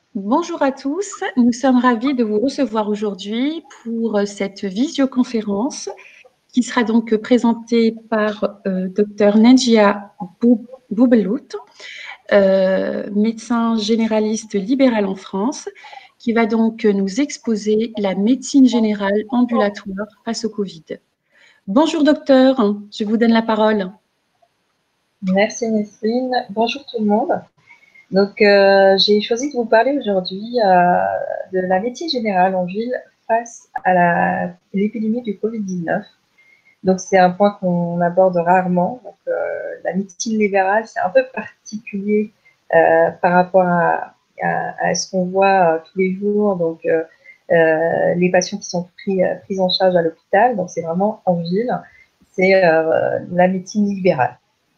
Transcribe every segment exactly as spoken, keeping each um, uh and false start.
Bonjour à tous, nous sommes ravis de vous recevoir aujourd'hui pour cette visioconférence qui sera donc présentée par euh, Dr Nedjia Boubelout, euh, médecin généraliste libéral en France, qui va donc nous exposer la médecine générale ambulatoire face au Covid. Bonjour docteur, je vous donne la parole. Merci Nesrine, bonjour tout le monde. Donc euh, j'ai choisi de vous parler aujourd'hui euh, de la médecine générale en ville face à l'épidémie du Covid dix-neuf. Donc c'est un point qu'on aborde rarement. Donc, euh, la médecine libérale, c'est un peu particulier euh, par rapport à, à, à ce qu'on voit euh, tous les jours. Donc euh, euh, les patients qui sont pris, euh, pris en charge à l'hôpital, donc c'est vraiment en ville, c'est euh, la médecine libérale.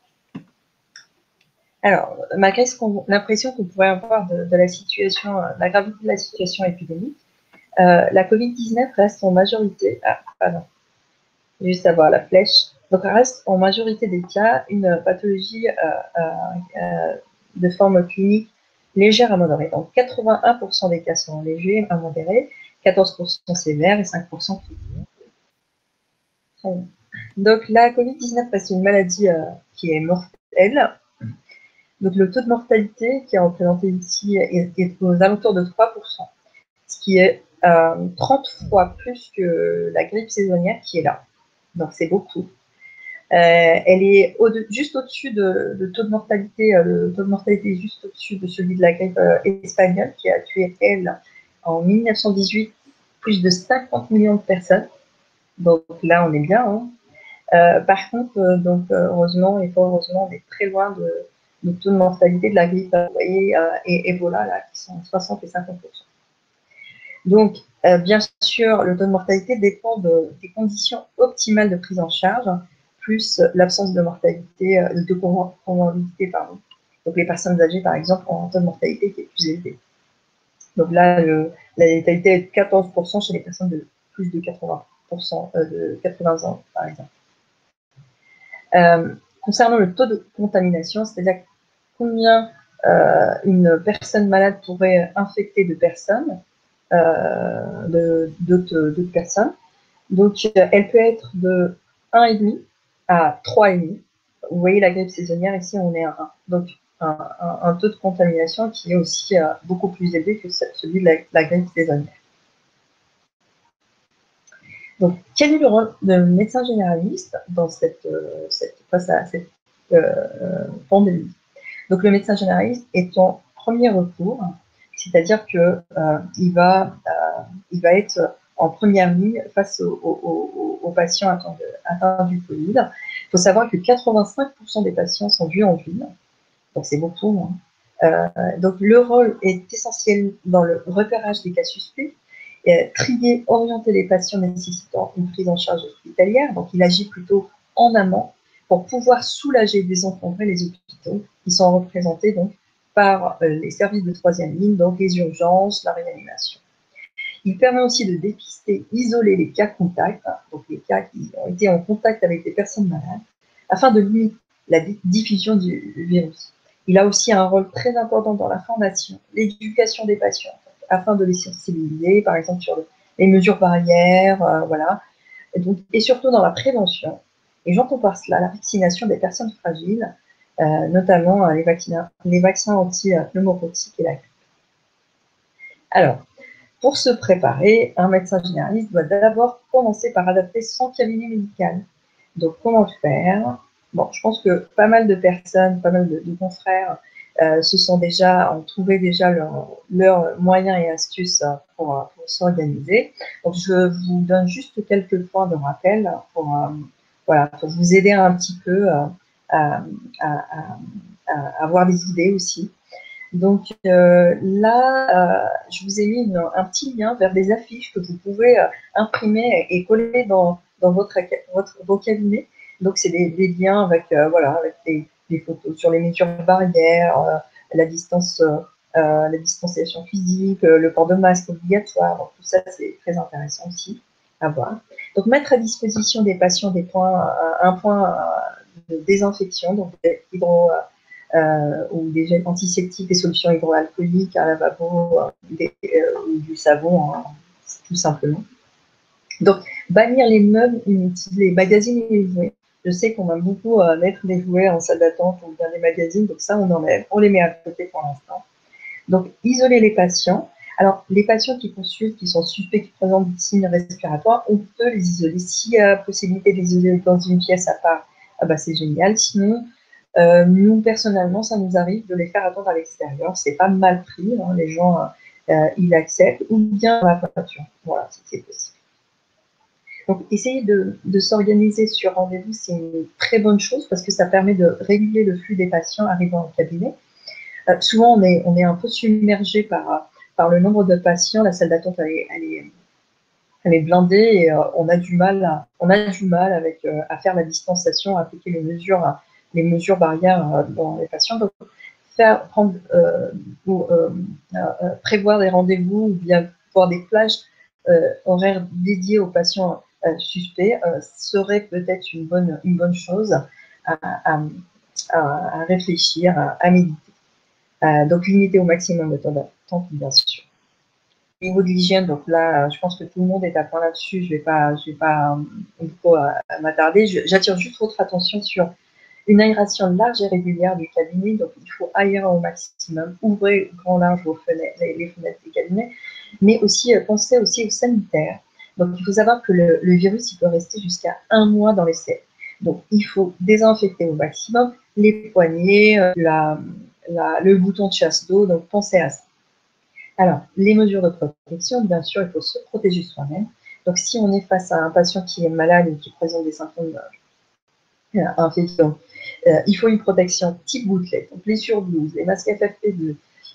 Alors, malgré l'impression qu'on pourrait avoir de, de la situation, de la gravité de la situation épidémique, euh, la Covid dix-neuf reste en majorité, ah, pardon, juste à voir la flèche, donc reste en majorité des cas une pathologie euh, euh, euh, de forme clinique légère à modérée. Donc, quatre-vingt-un pour cent des cas sont légers à modérés, quatorze pour cent sévères et cinq pour cent critiques. Donc, la Covid dix-neuf reste une maladie euh, qui est mortelle. Donc, le taux de mortalité qui est représenté ici est, est aux alentours de trois pour cent, ce qui est euh, trente fois plus que la grippe saisonnière qui est là. Donc, c'est beaucoup. Euh, elle est au de, juste au-dessus de, de taux de mortalité, euh, le taux de mortalité est juste au-dessus de celui de la grippe euh, espagnole qui a tué, elle, en mille neuf cent dix-huit, plus de cinquante millions de personnes. Donc là, on est bien. Hein. Euh, par contre, euh, donc, heureusement, et pas heureusement, on est très loin de, de taux de mortalité de la grippe vous voyez, euh, et Ebola, là, qui sont soixante et cinquante pour cent. Donc, euh, bien sûr, le taux de mortalité dépend de, des conditions optimales de prise en charge, plus l'absence de mortalité, euh, de comorbidité, pardon. Donc, les personnes âgées, par exemple, ont un taux de mortalité qui est plus élevé. Donc là, le, la létalité est de quatorze pour cent chez les personnes de plus de quatre-vingts pour cent, euh, de quatre-vingts ans, par exemple. Euh, concernant le taux de contamination, c'est-à-dire combien euh, une personne malade pourrait infecter de personnes, euh, d'autres personnes. Donc, euh, elle peut être de un virgule cinq à trois virgule cinq. Vous voyez, la grippe saisonnière, ici, on est à un. Donc, un, un, un taux de contamination qui est aussi euh, beaucoup plus élevé que celui de la, la grippe saisonnière. Donc, quel est le rôle de médecin généraliste dans cette, euh, cette, face à cette euh, pandémie? Donc, le médecin généraliste est en premier recours, c'est-à-dire qu'il euh, va, euh, il va être en première ligne face aux, aux, aux patients atteints, de, atteints du Covid. Il faut savoir que quatre-vingt-cinq pour cent des patients sont vus en ville, donc c'est beaucoup. Hein. Euh, donc, le rôle est essentiel dans le repérage des cas suspects, et trier, orienter les patients nécessitant une prise en charge hospitalière. Donc, il agit plutôt en amont pour pouvoir soulager et désencombrer les hôpitaux qui sont représentés donc par euh, les services de troisième ligne, donc les urgences, la réanimation. Il permet aussi de dépister, isoler les cas contacts, donc les cas qui ont été en contact avec des personnes malades, afin de limiter la diffusion du virus. Il a aussi un rôle très important dans la formation, l'éducation des patients, afin de les sensibiliser, par exemple sur les mesures barrières, euh, voilà, et, donc, et surtout dans la prévention. Et j'entends par cela la vaccination des personnes fragiles, euh, notamment euh, les, vaccins, les vaccins anti-pneumocoxiques et la grippe. Alors, pour se préparer, un médecin généraliste doit d'abord commencer par adapter son cabinet médical. Donc, comment faire? Bon, je pense que pas mal de personnes, pas mal de, de confrères euh, se sont déjà, ont trouvé déjà leurs leur moyens et astuces pour, pour s'organiser. Donc, je vous donne juste quelques points de rappel pour, euh, voilà, pour vous aider un petit peu euh, à, à, à, à avoir des idées aussi. Donc euh, là, euh, je vous ai mis une, un petit lien vers des affiches que vous pouvez euh, imprimer et coller dans, dans votre, votre, vos cabinets. Donc c'est des, des liens avec, euh, voilà, avec des, des photos sur les mesures barrières, euh, la distance, euh, la distanciation physique, euh, le port de masque obligatoire. Donc, tout ça, c'est très intéressant aussi à voir. Donc mettre à disposition des patients des points, un, un point de désinfection, donc hydro euh, ou des gels antiseptiques, des solutions hydroalcooliques, un lavabo, euh, des, euh, ou du savon, hein, tout simplement. Donc, bannir les meubles inutiles, les magazines et les jouets. Je sais qu'on aime beaucoup euh, mettre des jouets en salle d'attente ou bien des magazines, donc ça, on enlève, on les met à côté pour l'instant. Donc, isoler les patients. Alors, les patients qui consultent, qui sont suspects, qui présentent des signes respiratoires, on peut les isoler. S'il y a possibilité de les isoler dans une pièce à part, ah bah, c'est génial. Sinon, euh, nous, personnellement, ça nous arrive de les faire attendre à l'extérieur. C'est pas mal pris, hein, les gens, euh, ils acceptent, ou bien dans la voiture. Voilà, si c'est possible. Donc, essayer de, de s'organiser sur rendez-vous, c'est une très bonne chose parce que ça permet de réguler le flux des patients arrivant au cabinet. Euh, souvent, on est, on est un peu submergé par, par le nombre de patients. La salle d'attente, elle est, elle est, elle est blindée et euh, on a du mal, à, on a du mal avec, euh, à faire la distanciation, à appliquer les mesures, les mesures barrières euh, dans les patients. Donc, faire, prendre, euh, ou, euh, euh, prévoir des rendez-vous ou bien voir des plages euh, horaires dédiées aux patients euh, suspects euh, serait peut-être une bonne, une bonne chose à, à, à, à réfléchir, à, à méditer. Euh, donc, limiter au maximum le temps d'attente, bien sûr. Au niveau de l'hygiène, donc là, je pense que tout le monde est à point là-dessus. Je ne vais pas, je vais pas beaucoup m'attarder. J'attire juste votre attention sur une aération large et régulière du cabinet. Donc, il faut aérer au maximum. Ouvrez grand large vos fenêtres, les fenêtres du cabinet, mais aussi euh, pensez aussi aux sanitaires. Donc, il faut savoir que le, le virus, il peut rester jusqu'à un mois dans les selles. Donc, il faut désinfecter au maximum les poignets, euh, la, la, le bouton de chasse d'eau. Donc, pensez à ça. Alors, les mesures de protection, bien sûr, il faut se protéger soi-même. Donc, si on est face à un patient qui est malade ou qui présente des symptômes euh, infectieux, euh, il faut une protection type gouttelette, donc les surblouses, les masques F F P deux,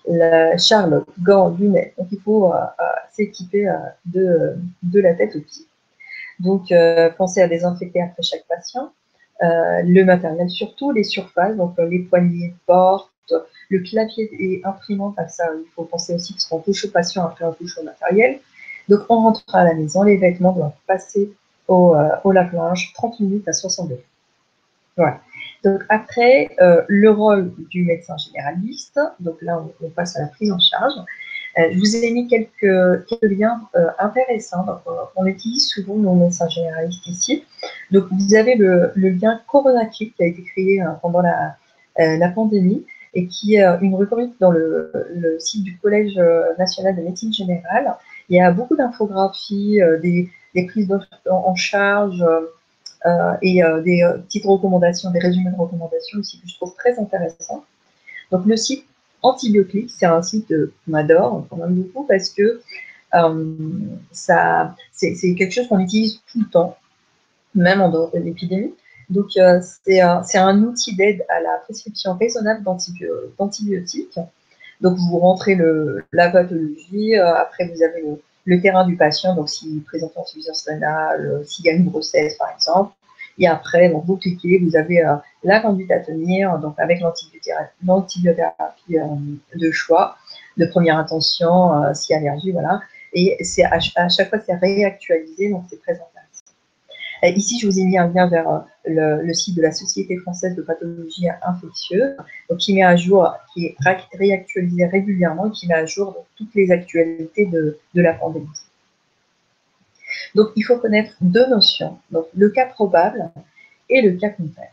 la charlotte, gants, lunettes. Donc, il faut euh, euh, s'équiper euh, de, de la tête aux pieds. Donc, euh, pensez à désinfecter après chaque patient. Euh, le matériel, surtout les surfaces, donc euh, les poignées de porte, le clavier et imprimante, à ça, il faut penser aussi parce qu'on touche au patient après on touche au matériel. Donc, on rentre à la maison, les vêtements doivent passer au, euh, au lave-linge trente minutes à soixante degrés. Voilà. Donc, après, euh, le rôle du médecin généraliste, donc là, on, on passe à la prise en charge. Euh, je vous ai mis quelques, quelques liens euh, intéressants. Donc, euh, on utilise souvent nos médecins généralistes ici. Donc, vous avez le, le lien CoronaKit qui a été créé euh, pendant la, euh, la pandémie et qui est euh, une rubrique dans le, le site du Collège national de médecine générale. Il y a beaucoup d'infographies, euh, des, des prises en, en charge euh, et euh, des euh, petites recommandations, des résumés de recommandations aussi que je trouve très intéressants. Donc, le site Antibiotics, c'est un site qu'on adore, qu'on aime beaucoup parce que euh, c'est quelque chose qu'on utilise tout le temps, même en dehors de l'épidémie. Donc, euh, c'est un, un outil d'aide à la prescription raisonnable d'antibiotiques. Donc, vous rentrez le, la pathologie, euh, après vous avez le, le terrain du patient, donc s'il présente une insuffisance rénale, s'il y a une grossesse par exemple. Et après, donc, vous cliquez, vous avez euh, la conduite à tenir, donc avec l'antibiothérapie euh, de choix, de première intention, euh, si allergie, voilà. Et c'est à, à chaque fois, c'est réactualisé, donc c'est très intéressant. Et ici, je vous ai mis un lien vers euh, le, le site de la Société française de pathologie infectieuse, donc qui met à jour, qui est ré réactualisé régulièrement, et qui met à jour donc, toutes les actualités de, de la pandémie. Donc, il faut connaître deux notions, donc le cas probable et le cas contact.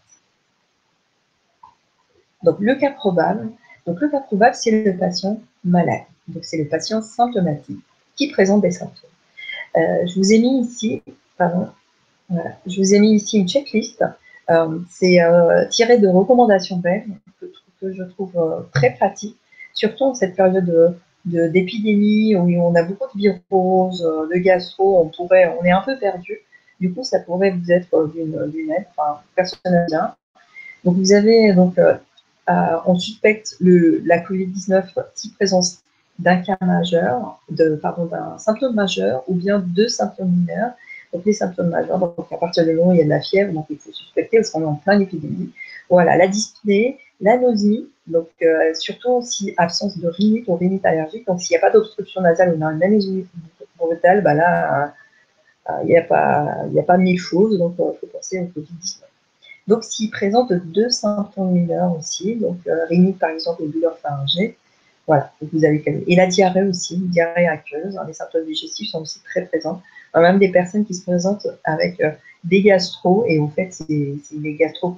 Donc, le cas probable, donc le cas probable, c'est le patient malade. Donc, c'est le patient symptomatique qui présente des symptômes. Euh, je vous ai mis ici, pardon, voilà, je vous ai mis ici une checklist. Euh, c'est euh, tiré de recommandations belges que, que je trouve euh, très pratique, surtout en cette période de d'épidémie où on a beaucoup de viroses, de gastro, on pourrait, on est un peu perdu. Du coup, ça pourrait vous être d'une aide, enfin, personnellement. Donc, vous avez donc, euh, euh, on suspecte le, la Covid dix-neuf si présence d'un cas majeur, de, pardon, d'un symptôme majeur ou bien deux symptômes mineurs. Donc, les symptômes majeurs, donc à partir du moment où il y a de la fièvre, donc il faut suspecter parce qu'on est en plein épidémie. Voilà, la dyspnée, la nausée, donc euh, surtout si absence de rhinite ou rhinite allergique. Donc, s'il n'y a pas d'obstruction nasale ou une anémie brutale, bah là, il euh, n'y a, a pas mille choses, donc il euh, faut penser au Covid dix-neuf. Donc, s'il présente deux symptômes mineurs aussi, donc euh, rhinite par exemple, ou douleur pharyngée, voilà, donc vous avez et la diarrhée aussi, diarrhée aqueuse, hein, les symptômes digestifs sont aussi très présents. Il y a même des personnes qui se présentent avec euh, des gastro, et en fait, c'est des gastro.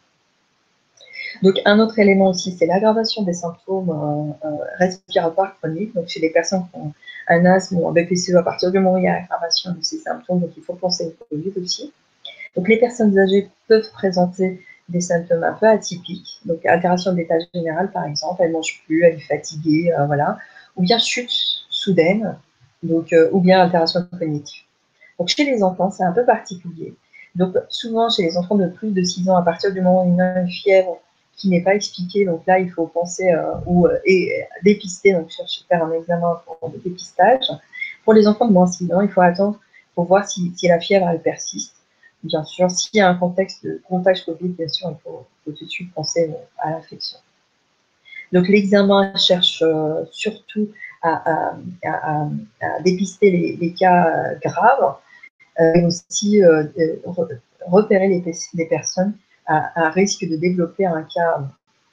Donc, un autre élément aussi, c'est l'aggravation des symptômes euh, euh, respiratoires chroniques. Donc, chez les personnes qui ont un asthme ou un B P C E, à partir du moment où il y a aggravation de ces symptômes, donc il faut penser au Covid aussi. Donc, les personnes âgées peuvent présenter des symptômes un peu atypiques, donc altération de l'état général par exemple, elle ne mange plus, elle est fatiguée, euh, voilà, ou bien chute soudaine, donc, euh, ou bien altération cognitive. Donc, chez les enfants, c'est un peu particulier. Donc, souvent, chez les enfants de plus de six ans, à partir du moment où il y a une fièvre qui n'est pas expliquée, donc là, il faut penser euh, ou euh, et dépister, donc chercher faire un examen pour le dépistage. Pour les enfants de moins de six ans, il faut attendre pour voir si, si la fièvre, elle persiste. Bien sûr, s'il y a un contexte de contact Covid, bien sûr, il faut, faut tout de suite penser à l'infection. Donc, l'examen cherche euh, surtout à, à, à, à dépister les, les cas graves, euh, et aussi euh, repérer les, les personnes à, à risque de développer un cas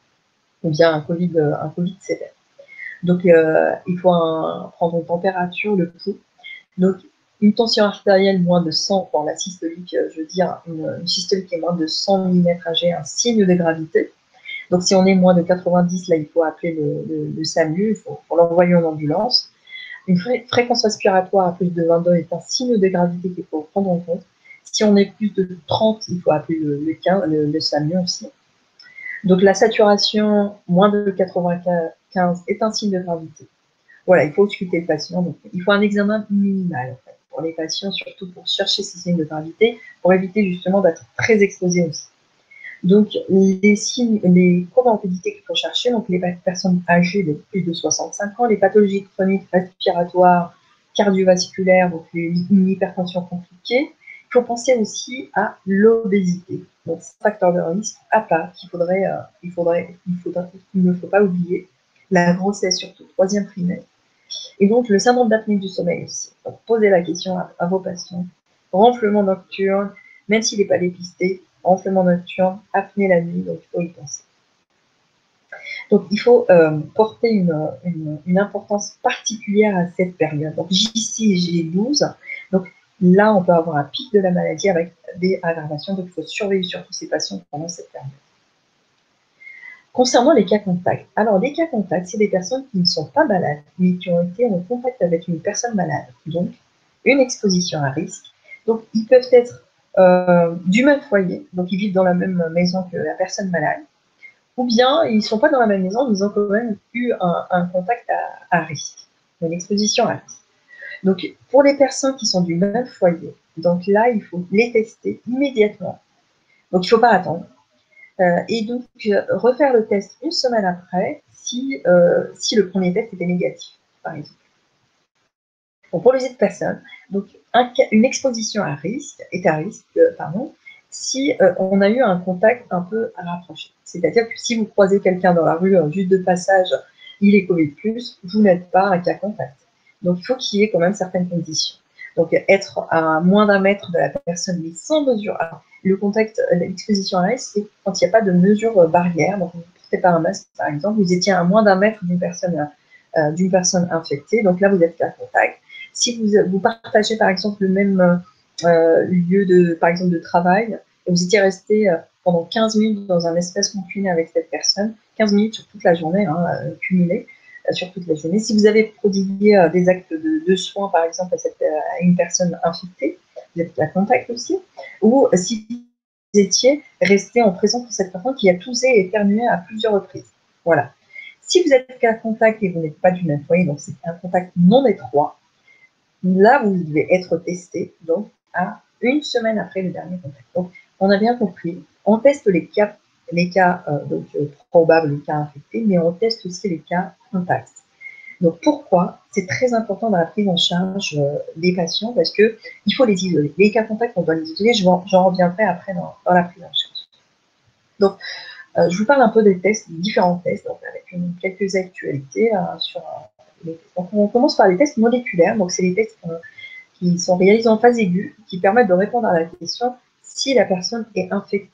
ou bien un Covid, un COVID sévère. Donc, euh, il faut un, prendre une température, le pouls. Donc, une tension artérielle moins de cent, pour la systolique, je veux dire, une, une systolique qui est moins de cent millimètres Hg, un signe de gravité. Donc, si on est moins de quatre-vingt-dix, là, il faut appeler le, le, le SAMU, il faut, faut l'envoyer en ambulance. Une fré fréquence respiratoire à plus de vingt-deux est un signe de gravité qu'il faut prendre en compte. Si on est plus de trente, il faut appeler le, le, quinze, le, le SAMU aussi. Donc, la saturation moins de quatre-vingt-quinze est un signe de gravité. Voilà, il faut ausculter le patient. Donc, il faut un examen minimal en fait, pour les patients, surtout pour chercher ces signes de gravité, pour éviter justement d'être très exposés aussi. Donc, les signes, les comorbidités qu'il faut chercher, donc les personnes âgées de plus de soixante-cinq ans, les pathologies chroniques respiratoires, cardiovasculaires, donc une hypertension compliquée. Il faut penser aussi à l'obésité, donc facteur de risque à part qu'il faudrait, euh, il faudrait, il faudrait, il ne faut pas oublier, la grossesse surtout, troisième trimestre. Et donc, le syndrome d'apnée du sommeil aussi. Donc, posez la question à, à vos patients. Renflement nocturne, même s'il n'est pas dépisté, renflement nocturne, apnée la nuit, donc il faut y penser. Donc, il faut euh, porter une, une, une importance particulière à cette période. Donc, J six et J douze, donc là, on peut avoir un pic de la maladie avec des aggravations, donc il faut surveiller surtout ces patients pendant cette période. Concernant les cas contacts, alors les cas contacts, c'est des personnes qui ne sont pas malades, mais qui ont été en contact avec une personne malade, donc une exposition à risque. Donc, ils peuvent être euh, du même foyer, donc ils vivent dans la même maison que la personne malade, ou bien ils ne sont pas dans la même maison, mais ils ont quand même eu un, un contact à, à risque, une exposition à risque. Donc, pour les personnes qui sont du même foyer, donc là, il faut les tester immédiatement. Donc, il ne faut pas attendre. Euh, et donc, euh, refaire le test une semaine après si, euh, si le premier test était négatif, par exemple. Bon, pour les autres personnes, donc un, une exposition à risque est à risque, euh, pardon, si euh, on a eu un contact un peu rapproché. C'est-à-dire que si vous croisez quelqu'un dans la rue, euh, juste de passage, il est Covid plus, vous n'êtes pas un cas contact. Donc, il faut qu'il y ait quand même certaines conditions. Donc, être à moins d'un mètre de la personne, mais sans mesure. Alors, le contact, l'exposition à risque, c'est quand il n'y a pas de mesure barrière. Donc, vous ne portez pas un masque, par exemple, vous étiez à moins d'un mètre d'une personne, euh, d'une personne infectée. Donc là, vous êtes cas contact. Si vous, vous partagez, par exemple, le même euh, lieu de, par exemple, de travail, et vous étiez resté euh, pendant quinze minutes dans un espace confiné avec cette personne, quinze minutes sur toute la journée, hein, euh, cumulé, euh, sur toute la journée. Si vous avez prodigué euh, des actes de, de soins, par exemple, à, cette, à une personne infectée, vous êtes à contact aussi, ou si vous étiez resté en présence de cette personne qui a toussé et éternué à plusieurs reprises. Voilà. Si vous êtes à contact et vous n'êtes pas du même foyer, donc c'est un contact non étroit, là, vous devez être testé, donc, à une semaine après le dernier contact. Donc, on a bien compris, on teste les cas, les cas euh, donc, euh, probables, les cas infectés, mais on teste aussi les cas contacts. Donc, pourquoi? C'est très important dans la prise en charge euh, des patients, parce qu'il faut les isoler. Les cas contacts, on doit les isoler, j'en reviendrai après dans, dans la prise en charge. Donc, euh, je vous parle un peu des tests, différents tests, donc avec une, quelques actualités euh, sur... Euh, Donc, on commence par les tests moléculaires. Donc, c'est les tests euh, qui sont réalisés en phase aiguë, qui permettent de répondre à la question si la personne est infectée.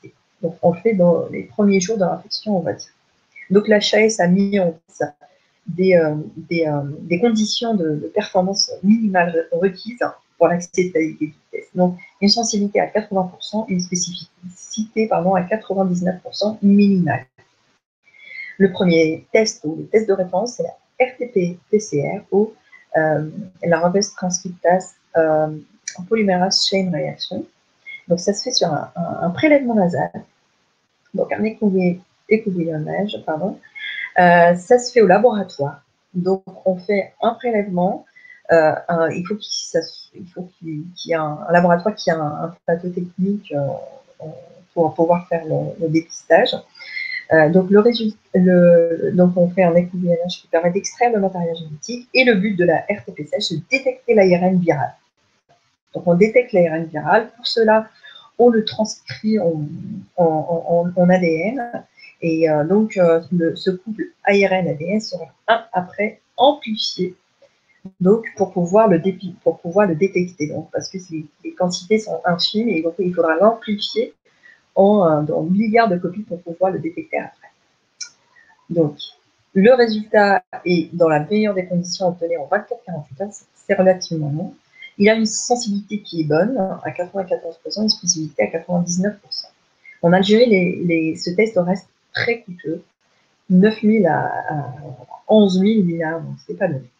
Donc, on le fait dans les premiers jours de l'infection, on va dire. Donc, l'H A S a mis en place des, euh, des, euh, des conditions de, de performance minimale requises pour l'acceptabilité du test. Donc, une sensibilité à quatre-vingts pour cent et une spécificité pardon, à quatre-vingt-dix-neuf pour cent minimale. Le premier test, ou le test de référence, c'est la R T P P C R, ou euh, la reverse transcriptase euh, polymérase chain reaction. Donc, ça se fait sur un, un, un prélèvement nasal, donc un écouvillonnage, pardon. Euh, ça se fait au laboratoire. Donc, on fait un prélèvement. Euh, un, il faut qu'il qu qu y ait un, un laboratoire qui a un, un plateau technique euh, pour pouvoir faire le, le dépistage. Euh, donc, le résultat, le, donc, on fait un écouvillonnage qui permet d'extraire le matériel génétique. Et le but de la R T P C H, c'est de détecter l'A R N viral. Donc, on détecte l'A R N viral. Pour cela, on le transcrit en, en, en, en A D N. Et euh, donc, euh, le, ce couple A R N A D N sera un après amplifié, donc pour pouvoir le, pour pouvoir le détecter. Donc, parce que les, les quantités sont infimes et donc il faudra l'amplifier en, en milliards de copies pour pouvoir le détecter après. Donc, le résultat est dans la meilleure des conditions obtenues en vingt-quatre à quarante-huit heures, c'est relativement long. Il a une sensibilité qui est bonne, à quatre-vingt-quatorze pour cent, une spécificité à quatre-vingt-dix-neuf pour cent. En Algérie, les, les, ce test reste très coûteux, neuf mille à, à onze mille dinars, donc c'est pas donné.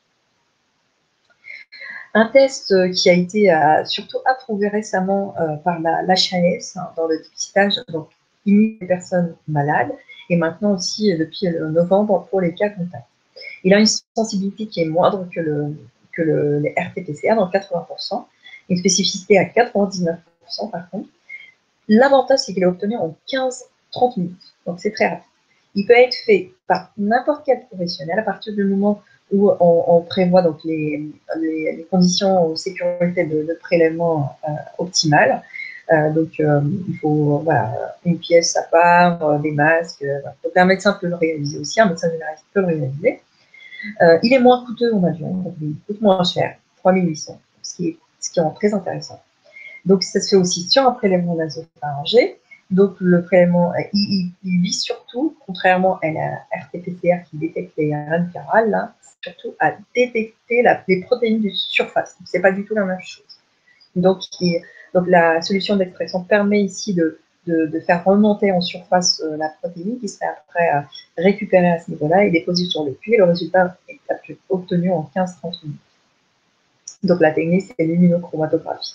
Un test qui a été euh, surtout approuvé récemment euh, par la l'H A S hein, dans le dépistage, donc il les personnes malades, et maintenant aussi euh, depuis le novembre pour les cas contacts. Il a une sensibilité qui est moindre que le, que le les R T P C R, dans quatre-vingts pour cent, une spécificité à quatre-vingt-dix-neuf pour cent par contre. L'avantage, c'est qu'il est obtenu en quinze à trente minutes, donc c'est très rapide. Il peut être fait par n'importe quel professionnel à partir du moment où on, on prévoit donc les, les, les conditions de sécurité de, de prélèvement euh, optimales. Euh, donc, euh, il faut voilà, une pièce à part, euh, des masques. Euh, donc, un médecin peut le réaliser aussi, un médecin généraliste peut le réaliser. Euh, il est moins coûteux en avion, donc il coûte moins cher, trois mille huit cents, ce qui est, ce qui rend très intéressant. Donc, ça se fait aussi sur un prélèvement nasopharyngé. Donc, le prélèvement, il, il, il vise surtout, contrairement à la R T P C R qui détecte les A R N virales, là, surtout à détecter la, les protéines de surface. Ce n'est pas du tout la même chose. Donc, il, donc la solution d'extraction permet ici de, de, de faire remonter en surface euh, la protéine qui serait après euh, récupérée à ce niveau-là et déposée sur le puits. Et le résultat est obtenu en quinze à trente minutes. Donc, la technique, c'est l'immunochromatographie.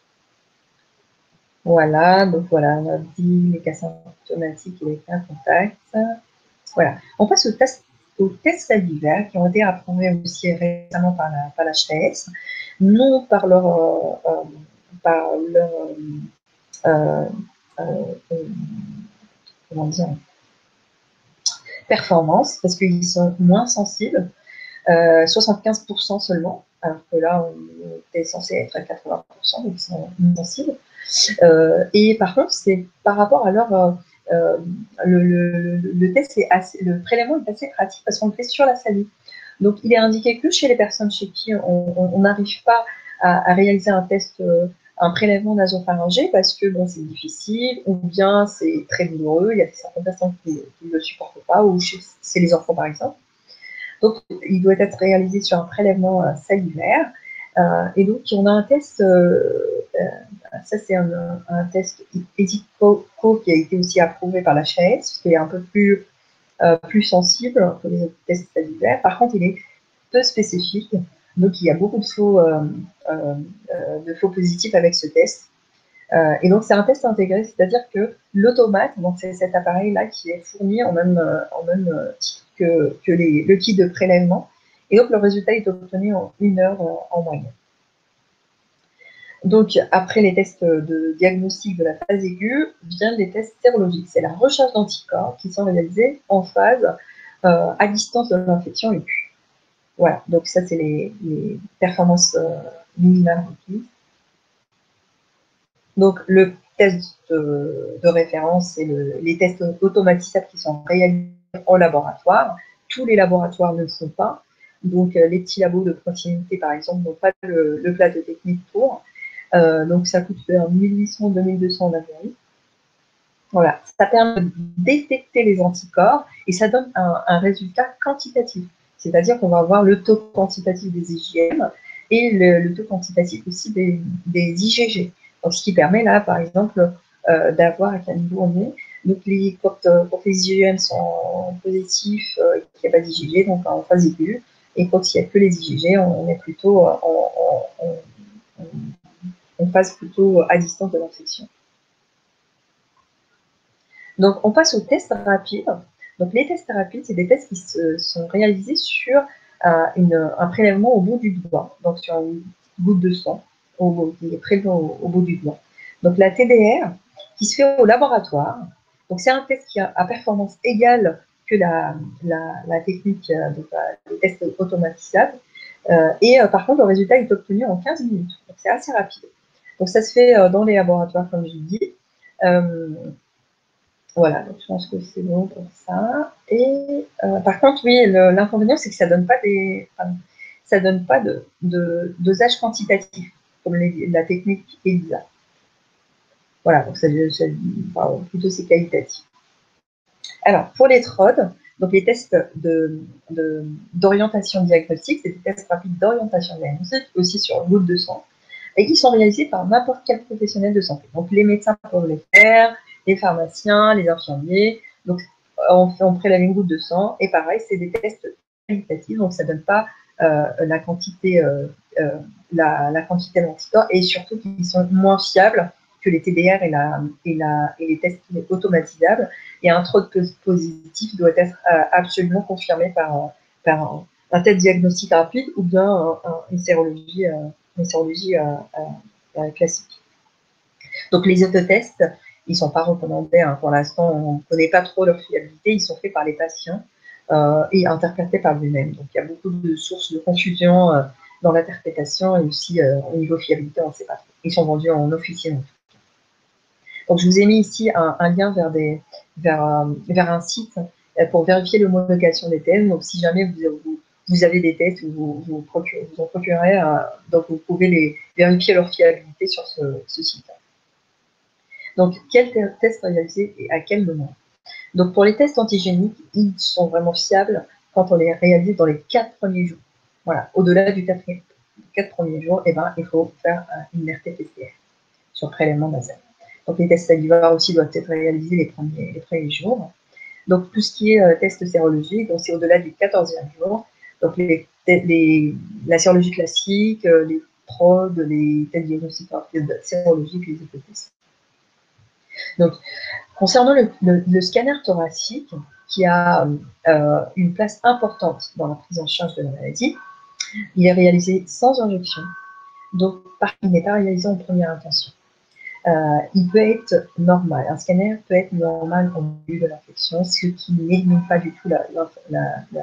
Voilà, donc voilà, on a dit les cas symptomatiques et les cas contacts. Voilà. On passe au test, aux tests salivaires qui ont été approuvés aussi récemment par la, par la H A S, non par leur, euh, euh, par leur euh, euh, euh, comment dire, performance, parce qu'ils sont moins sensibles, euh, soixante-quinze pour cent seulement, alors que là, on était censé être à quatre-vingts pour cent, donc ils sont moins sensibles. Euh, et par contre, c'est par rapport à leur euh, euh, le, le, le test est assez, le prélèvement est assez pratique parce qu'on le fait sur la salive. Donc, il est indiqué que chez les personnes chez qui on n'arrive pas à, à réaliser un test, euh, un prélèvement nasopharyngé parce que bon, c'est difficile ou bien c'est très douloureux. Il y a certaines personnes qui ne le supportent pas ou c'est les enfants par exemple. Donc, il doit être réalisé sur un prélèvement euh, salivaire. Euh, et donc, on a un test, euh, euh, ça c'est un, un test EasyCo qui a été aussi approuvé par la H A S, qui est un peu plus, euh, plus sensible que les autres tests salivaires. Par contre, il est peu spécifique, donc il y a beaucoup de faux, euh, euh, de faux positifs avec ce test. Euh, et donc, c'est un test intégré, c'est-à-dire que l'automate, donc c'est cet appareil-là qui est fourni en même, en même titre que, que les, le kit de prélèvement. Et donc, le résultat est obtenu en une heure euh, en moyenne. Donc, après les tests de diagnostic de la phase aiguë, viennent les tests sérologiques. C'est la recherche d'anticorps qui sont réalisés en phase euh, à distance de l'infection aiguë. Voilà, donc ça, c'est les, les performances euh, minimales requises. Donc, le test de, de référence, c'est le, les tests automatisables qui sont réalisés en laboratoire. Tous les laboratoires ne le font pas. Donc, euh, les petits labos de proximité, par exemple, n'ont pas le, le plateau technique pour. Euh, donc, ça coûte vers mille huit cents à deux mille deux cents en Algérie. Voilà, ça permet de détecter les anticorps et ça donne un, un résultat quantitatif. C'est-à-dire qu'on va avoir le taux quantitatif des I G M et le, le taux quantitatif aussi des, des I G G. Donc, ce qui permet là, par exemple, euh, d'avoir à quel niveau on est. Donc, les, quand, euh, quand les I G M sont positifs, euh, qu'il n'y a pas d'I G G, donc en phase aiguë. Et quand il n'y a que les I G G, on est plutôt en, en, en, en, en phase plutôt à distance de l'infection. Donc, on passe aux tests rapides. Donc, les tests rapides, c'est des tests qui se, sont réalisés sur euh, une, un prélèvement au bout du doigt, donc sur une goutte de sang au, qui est prélevé au, au bout du doigt. Donc, la T D R, qui se fait au laboratoire. Donc, c'est un test qui a à performance égale que la, la, la technique euh, de les tests automatisables. Euh, et euh, par contre, le résultat est obtenu en quinze minutes. Donc, c'est assez rapide. Donc, ça se fait euh, dans les laboratoires, comme je l'ai dit. Euh, Voilà, donc je pense que c'est bon pour ça. Et euh, par contre, oui, l'inconvénient, c'est que ça donne pas des, enfin, ça donne pas de, de dosage quantitatif comme les, la technique ELISA. Voilà, donc ça, ça enfin, plutôt c'est qualitatif. Alors pour les T R O D, donc les tests d'orientation de, diagnostique, c'est des tests rapides d'orientation diagnostique aussi sur une goutte de sang, et qui sont réalisés par n'importe quel professionnel de santé. Donc les médecins peuvent les faire, les pharmaciens, les infirmiers. Donc on, fait, on prélève une goutte de sang et pareil, c'est des tests qualitatifs, donc ça ne donne pas euh, la quantité, euh, euh, la, la quantité d'anticorps et surtout qu'ils sont moins fiables que les T D R et, la, et, la, et les tests automatisables. Et un T R O D positif doit être euh, absolument confirmé par, par un, un test diagnostic rapide ou bien un, un, une sérologie, euh, une sérologie euh, euh, euh, classique. Donc les autotests, ils ne sont pas recommandés. Hein. Pour l'instant, on ne connaît pas trop leur fiabilité. Ils sont faits par les patients euh, et interprétés par lui-même. Donc il y a beaucoup de sources de confusion euh, dans l'interprétation et aussi euh, au niveau fiabilité, on ne sait pas trop. Ils sont vendus en officiel. Donc je vous ai mis ici un, un lien vers, des, vers, euh, vers un site euh, pour vérifier l'homologation des tests. Donc si jamais vous, vous, vous avez des tests ou vous, vous, procurez, vous en procurez, euh, donc vous pouvez les, vérifier leur fiabilité sur ce, ce site. Donc, quels tests réaliser et à quel moment? Donc, pour les tests antigéniques, ils sont vraiment fiables quand on les réalise dans les quatre premiers jours. Voilà, au-delà du quatrième, quatre premiers jours, eh ben, il faut faire une R T P C R sur prélèvement nasal. Donc, les tests salivaires aussi doivent être réalisés les premiers, les premiers jours. Donc, tout ce qui est euh, test sérologique, donc c'est au-delà du quatorzième jour. Donc, les, les, la sérologie classique, euh, les T R O D, les tests diagnostiques sérologiques, les hypothèses. Donc, concernant le, le, le scanner thoracique, qui a euh, une place importante dans la prise en charge de la maladie, il est réalisé sans injection, donc il n'est pas réalisé en première intention. Euh, il peut être normal, un scanner peut être normal au début de l'infection, ce qui n'élimine pas du tout la, la, la, la,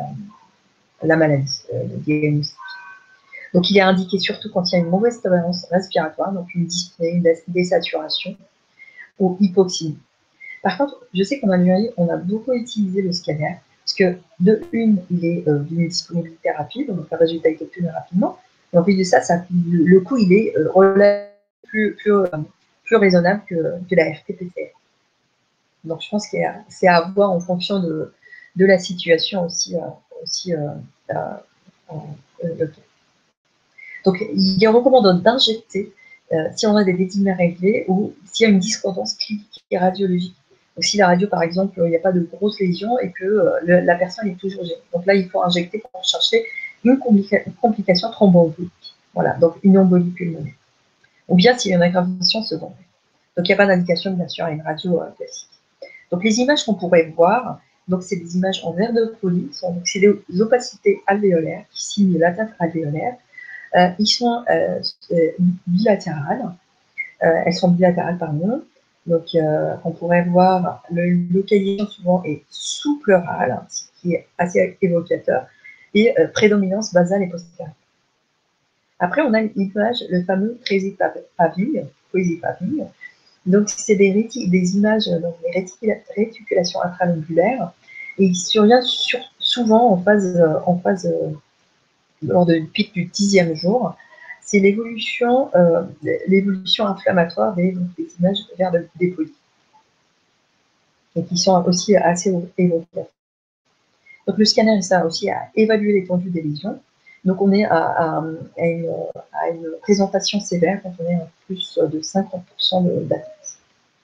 la maladie, euh, le diagnostic. Donc il est indiqué surtout quand il y a une mauvaise tolérance respiratoire, donc une dyspnée, une désaturation ou hypoxie. Par contre, je sais qu'en Algérie, on a beaucoup utilisé le scanner, parce que de une, il est euh, d'une disponibilité rapide, donc le résultat est obtenu rapidement, et en plus de ça, ça le, le coût, il est euh, plus, plus, euh, plus raisonnable que, que la R T P C R. Donc je pense que c'est à voir en fonction de, de la situation aussi. Euh, aussi euh, euh, euh, donc il est recommandé d'injecter euh, si on a des décimères élevés ou s'il y a une discordance clinique et radiologique. Donc, si la radio, par exemple, il n'y a pas de grosses lésions et que euh, le, la personne est toujours gênée. Donc là, il faut injecter pour chercher une, complica une complication thromboembolique. Voilà, donc une embolie pulmonaire. Ou bien s'il y a une aggravation secondaire. Donc il n'y a pas d'indication, bien sûr, à une radio euh, classique. Donc les images qu'on pourrait voir, donc c'est des images en verre de poli, donc c'est des opacités alvéolaires qui simulent l'atteinte alvéolaire. Euh, ils sont euh, bilatérales. Euh, elles sont bilatérales, pardon. Donc, euh, on pourrait voir le localisation souvent est sous-pleurale, ce qui est assez évocateur, et euh, prédominance basale et postérieure. Après, on a l'image, le fameux crazy paving, crazy paving. Donc, c'est des, des images, donc des réticulations intralobulaires, et il survient sur, souvent en phase, en phase euh, lors du pic du dixième jour. C'est l'évolution euh, l'évolution inflammatoire des, des images vers le dépoli. et qui sont aussi assez évoqués. Donc le scanner il sert aussi à évaluer l'étendue des lésions. Donc on est à, à, à, une, à une présentation sévère quand on est à plus de cinquante pour cent d'atteinte.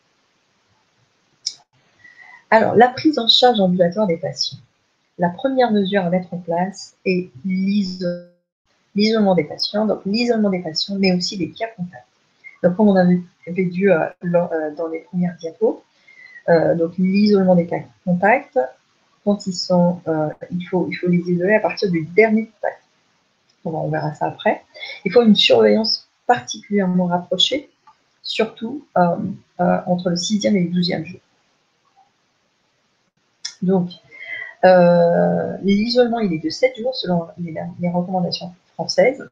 Alors la prise en charge ambulatoire des patients. La première mesure à mettre en place est l'isolement des patients, donc l'isolement des patients, mais aussi des cas contacts. Donc comme on avait vu euh, dans les premières diapos, euh, donc l'isolement des cas contacts, quand ils sont, euh, il, faut, il faut les isoler à partir du dernier contact. Bon, on verra ça après. Il faut une surveillance particulièrement rapprochée, surtout euh, euh, entre le sixième et le douzième jour. Donc, euh, l'isolement, il est de sept jours selon les, les recommandations françaises.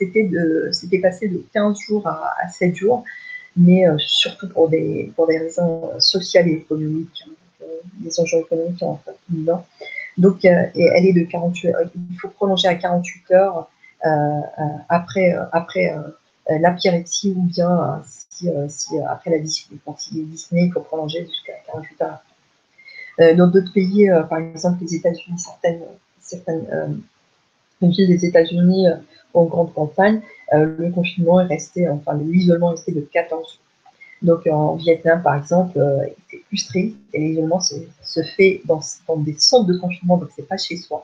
C'était passé de quinze jours à, à sept jours, mais euh, surtout pour des, pour des raisons sociales et économiques. Donc, euh, les enjeux économiques en fait dedans. Donc, euh, et elle est de quarante-huit heures. Il faut prolonger à quarante-huit heures euh, euh, après, euh, après euh, la pyrexie ou bien euh, si, euh, si, euh, après la dyspnée. Quand il est dyspnée, il faut prolonger jusqu'à quarante-huit heures. Euh, dans d'autres pays, euh, par exemple les États-Unis, certaines, certaines euh, villes des États-Unis euh, en grande campagne, euh, le confinement est resté, enfin l'isolement est resté de quatorze jours. Donc en Vietnam, par exemple, euh, c'est plus strict et l'isolement se, se fait dans, dans des centres de confinement, donc c'est pas chez soi.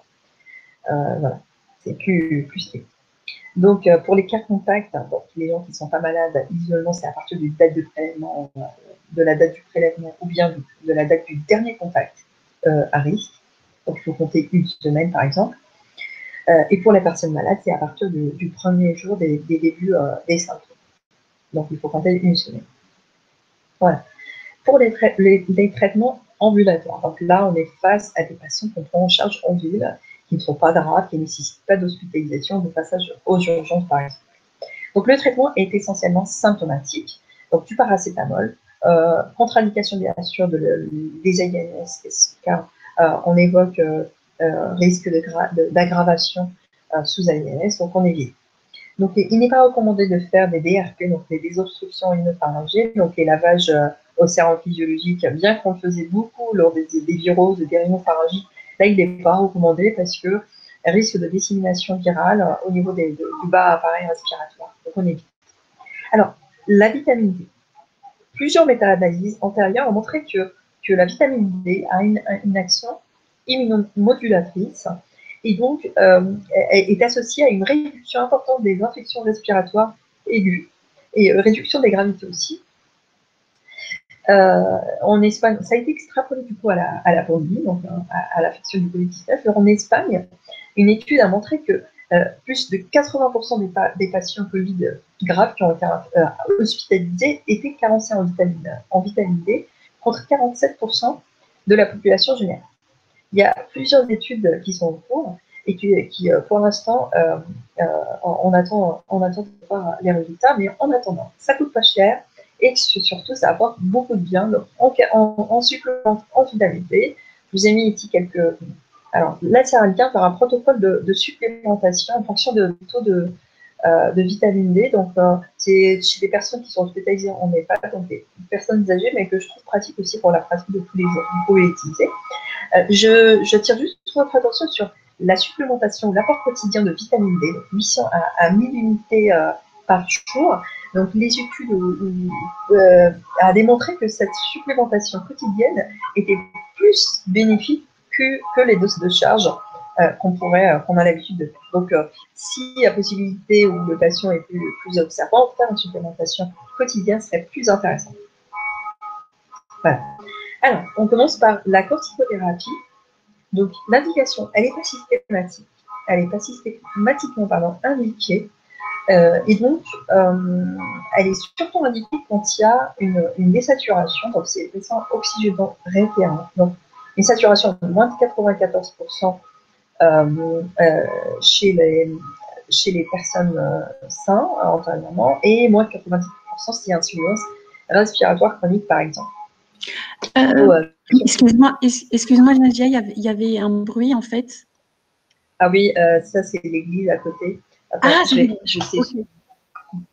Euh, voilà, c'est plus, plus strict. Donc euh, pour les cas contacts, hein, donc les gens qui ne sont pas malades, l'isolement c'est à partir du date de prélèvement, euh, de la date du prélèvement ou bien de la date du dernier contact euh, à risque. Donc il faut compter une semaine par exemple. Euh, et pour les personnes malades, c'est à partir du, du premier jour des, des débuts euh, des symptômes. Donc il faut compter une semaine. Voilà. Pour les, tra les, les traitements ambulatoires, donc là on est face à des patients qu'on prend en charge en ville, qui ne sont pas graves, qui ne nécessitent pas d'hospitalisation, de passage aux urgences par exemple. Donc le traitement est essentiellement symptomatique, donc du paracétamol, euh, contre-indication bien sûr de le, des A I N S, car euh, on évoque euh, euh, risque d'aggravation euh, sous A I N S, donc on évite. Donc il n'est pas recommandé de faire des D R P, donc des désobstructions œnopharyngées, donc les lavages euh, au sérum physiologique, bien qu'on le faisait beaucoup lors des, des viroses, des rhinopharyngites, là il n'est pas recommandé parce que risque de dissémination virale euh, au niveau des, de, du bas appareil respiratoire. Donc on évite. Alors, la vitamine D. Plusieurs méta-analyses antérieures ont montré que, que la vitamine D a une, une action immunomodulatrice et donc euh, est associée à une réduction importante des infections respiratoires aiguës et euh, réduction des gravités aussi. Euh, en Espagne, ça a été extrapolé du coup à la, à la pandémie, donc à, à l'affection du Covid dix-neuf. En Espagne, une étude a montré que euh, plus de quatre-vingts pour cent des, pa des patients Covid graves qui ont été euh, hospitalisés étaient carencés en vitamine, en vitamine D, contre quarante-sept pour cent de la population générale. Il y a plusieurs études qui sont en cours et qui, qui pour l'instant, euh, euh, on, attend, on attend de voir les résultats, mais en attendant, ça coûte pas cher et surtout, ça apporte beaucoup de bien. Donc, en, en, en supplément en vitamine D, je vous ai mis ici quelques... Alors, là, c'est un lien vers un protocole de, de supplémentation en fonction de taux de, euh, de vitamine D. Donc, euh, c'est chez des personnes qui sont hospitalisées en EHPAD, donc des personnes âgées, mais que je trouve pratique aussi pour la pratique de tous les jours. Vous pouvez l'utiliser. Euh, je, je tire juste votre attention sur la supplémentation, l'apport quotidien de vitamine D, donc huit cents à, à mille unités euh, par jour. Donc, les études euh, ont démontré que cette supplémentation quotidienne était plus bénéfique que, que les doses de charge euh, qu'on pourrait, euh, qu'on a l'habitude de faire. Donc, euh, si la possibilité où le patient est plus, plus observant, faire une supplémentation quotidienne serait plus intéressant. Voilà. Alors, on commence par la corticothérapie. Donc, l'indication, elle n'est pas systématique. Elle n'est pas systématiquement pardon, indiquée. Euh, et donc, euh, elle est surtout indiquée quand il y a une, une désaturation, donc c'est des sang oxygénant référent. Donc, une saturation de moins de quatre-vingt-quatorze pour cent euh, euh, chez, les, chez les personnes euh, saines, antérieurement, et moins de quatre-vingt-dix pour cent s'il y a une insuffisance respiratoire chronique, par exemple. Euh, euh, excuse-moi, excuse-moi, Nadia, il y, avait, il y avait un bruit, en fait. Ah oui, euh, ça, c'est l'église à côté. Attends, ah, je, vais, je sais. Okay.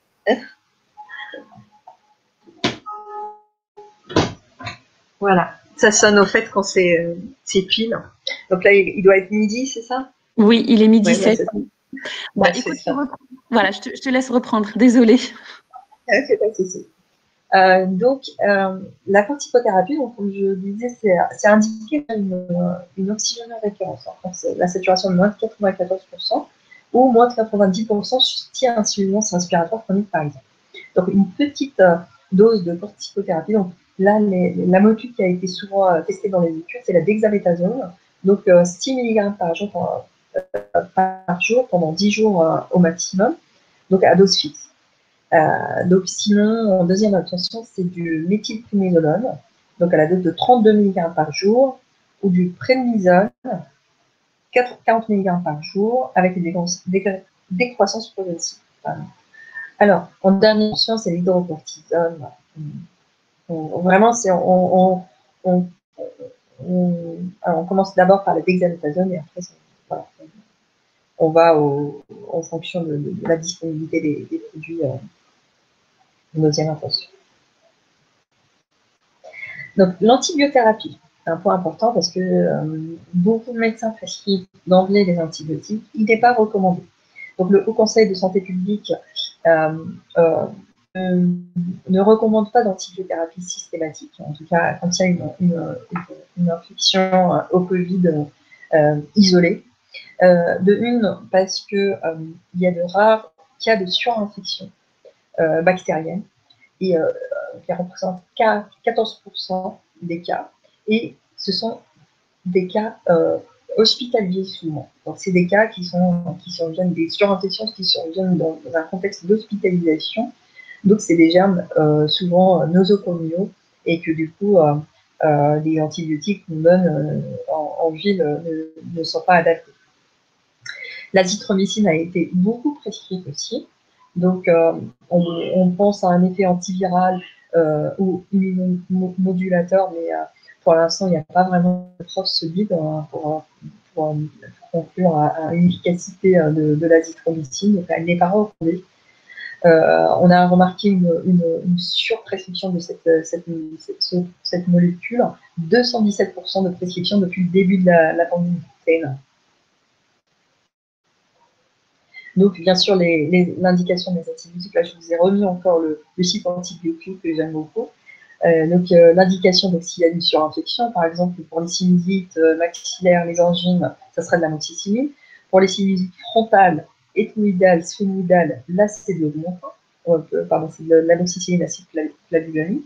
Voilà. Ça sonne au fait quand c'est euh, pile. Donc là, il, il doit être midi, c'est ça? Oui, il est midi ouais, sept. Bah, ouais, écoute, voilà, je te, je te laisse reprendre. Désolée. C'est pas de souci. Euh, donc, euh, la corticothérapie, donc, comme je disais, c'est indiqué une, une oxygénation référence. C'est la saturation de moins de quatre-vingt-quatorze pour cent ou moins de quatre-vingt-dix pour cent sur insuffisance respiratoire chronique, par exemple. Donc, une petite euh, dose de corticothérapie. Donc, là, les, la molécule qui a été souvent euh, testée dans les études, c'est la dexaméthasone. Donc, euh, six milligrammes par jour, par, euh, par jour pendant dix jours euh, au maximum, donc à dose fixe. Euh, donc, sinon, en deuxième intention, c'est du méthylprénisolone, donc à la dose de trente-deux milligrammes par jour, ou du prédnisone, quarante milligrammes par jour, avec une décroissance progressive. Alors, en dernière intention, c'est l'hydrocortisone. Vraiment, c'est on, on, on, on, alors on commence d'abord par la dexaméthasone et après, voilà, on va au, en fonction de, de la disponibilité des, des produits. Euh, deuxième intention. Donc, l'antibiothérapie, c'est un point important parce que euh, beaucoup de médecins prescrivent d'emblée les antibiotiques. Il n'est pas recommandé. Donc, le Haut Conseil de santé publique euh, euh, euh, ne recommande pas d'antibiothérapie systématique. En tout cas, quand il y a une, une, une, une infection au Covid euh, isolée. Euh, de une, parce qu'il euh, y a de rares cas de surinfection euh, bactérienne et euh, qui représente quatorze pour cent des cas. Et ce sont des cas euh, hospitaliers souvent. Donc, c'est des cas qui sont qui surviennent, des surinfections qui surviennent dans, dans un contexte d'hospitalisation. Donc, c'est des germes euh, souvent nosocomiaux et que du coup, euh, euh, les antibiotiques qu'on donne euh, en, en ville euh, ne, ne sont pas adaptés. L'azithromycine a été beaucoup prescrite aussi. Donc, euh, on, on pense à un effet antiviral euh, ou immunomodulateur, mais euh, pour l'instant, il n'y a pas vraiment de preuve solide hein, pour, pour, pour conclure à, à une efficacité de, de l'azithromycine. Donc, elle n'est pas recommandée. Euh, on a remarqué une, une, une surprescription de cette, cette, cette, cette molécule, deux cent dix-sept pour cent de prescription depuis le début de la, la pandémie. C'est énorme. Donc, bien sûr, l'indication des antibiotiques, là, je vous ai remis encore le, le site antibiotique que j'aime beaucoup. Euh, donc, euh, l'indication, donc, s'il y a une surinfection, par exemple, pour les sinusites euh, maxillaires, les angines, ça serait de l'amoxicilline. Pour les sinusites frontales, ethmoïdales, sphénoïdales, là, c'est de l'augmentin. Euh, pardon, c'est de l'amoxicilline acide clavulanique.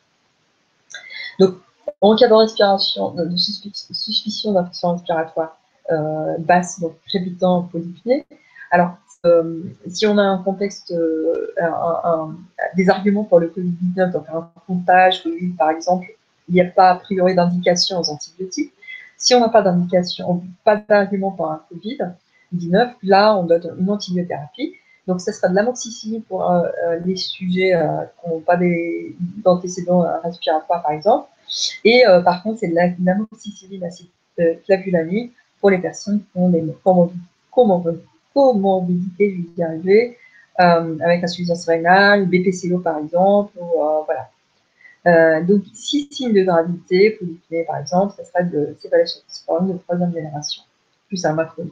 Donc, en cas de respiration, de suspicion d'infection respiratoire euh, basse, donc crépitant, polypnée. Alors, euh, si on a un contexte, euh, un, un, des arguments pour le Covid dix-neuf, donc un comptage, Covid par exemple, il n'y a pas a priori d'indication aux antibiotiques. Si on n'a pas d'indication, pas d'argument pour un Covid dix-neuf, là, on donne une antibiothérapie. Donc, ce sera de l'amoxicilline pour euh, les sujets euh, qui n'ont pas d'antécédents respiratoires, par exemple. Et euh, par contre, c'est de l'amoxicilline acide euh, clavulanique pour les personnes qui ont des comorbidités, je vais y arriver, euh, avec insuffisance rénale, B P C O par exemple, ou, euh, voilà. Euh, donc, six signes de gravité, polypnée par exemple, ça serait de céphalocyaspiforine de troisième génération, plus un macronide.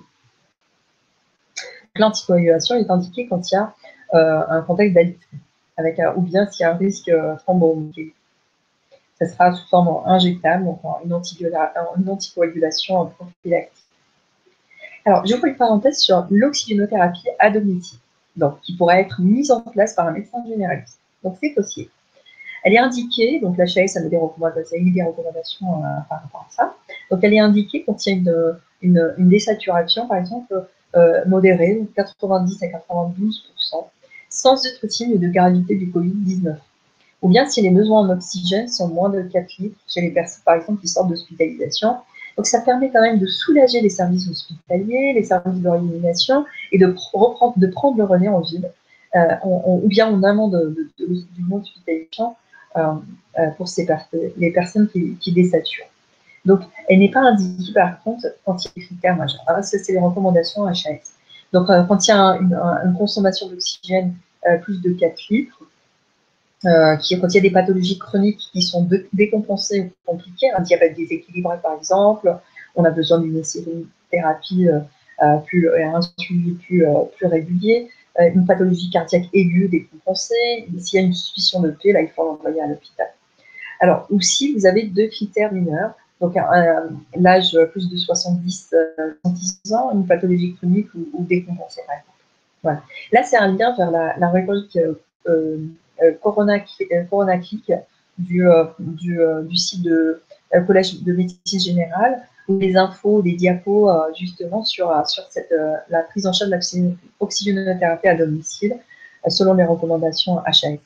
L'anticoagulation est indiquée quand il y a euh, un contexte d'alythromie, avec euh, ou bien s'il y a un risque euh, thromboembolique. Ça sera sous forme injectable, donc une, une anticoagulation prophylactique. Alors, je vous une parenthèse sur l'oxygénothérapie à domicile, donc qui pourrait être mise en place par un médecin généraliste. Donc, c'est possible. Elle est indiquée, donc l'H A S a mis des recommandations, des recommandations euh, par rapport à ça. Donc, elle est indiquée quand il y a une, une, une désaturation, par exemple, euh, modérée, donc quatre-vingt-dix à quatre-vingt-douze pour cent, sans autre signe de gravité du Covid dix-neuf. Ou bien si les besoins en oxygène sont moins de quatre litres chez les personnes, par exemple, qui sortent d'hospitalisation. Donc, ça permet quand même de soulager les services hospitaliers, les services de réanimation et de, reprendre, de prendre le relais en ville, euh, en, en, ou bien en amont de, de, de, du monde hospitalisation euh, euh, pour ces per les personnes qui, qui désaturent. Donc, elle n'est pas indiquée, par contre, quand il y a des critères majeurs. Alors, ça, c'est les recommandations H A S. Donc, euh, quand il y a un, une, une consommation d'oxygène euh, plus de quatre litres, euh, qui, quand il y a des pathologies chroniques qui sont de, décompensées ou compliquées, un diabète déséquilibré par exemple, on a besoin d'une thérapie euh, euh, plus, un suivi plus, euh, plus régulier, euh, une pathologie cardiaque aiguë décompensée, s'il y a une suspicion de P, là il faut l'envoyer à l'hôpital. Alors, ou si vous avez deux critères mineurs, donc l'âge plus de soixante-dix ans, une pathologie chronique ou, ou décompensée, par exemple. Voilà. Là, c'est un lien vers la, la rubrique euh, euh, Corona, euh, Corona Click du, euh, du, euh, du site de euh, Collège de médecine générale, où les infos, des diapos euh, justement sur, sur cette, euh, la prise en charge de l'oxygénothérapie à domicile, euh, selon les recommandations H A S.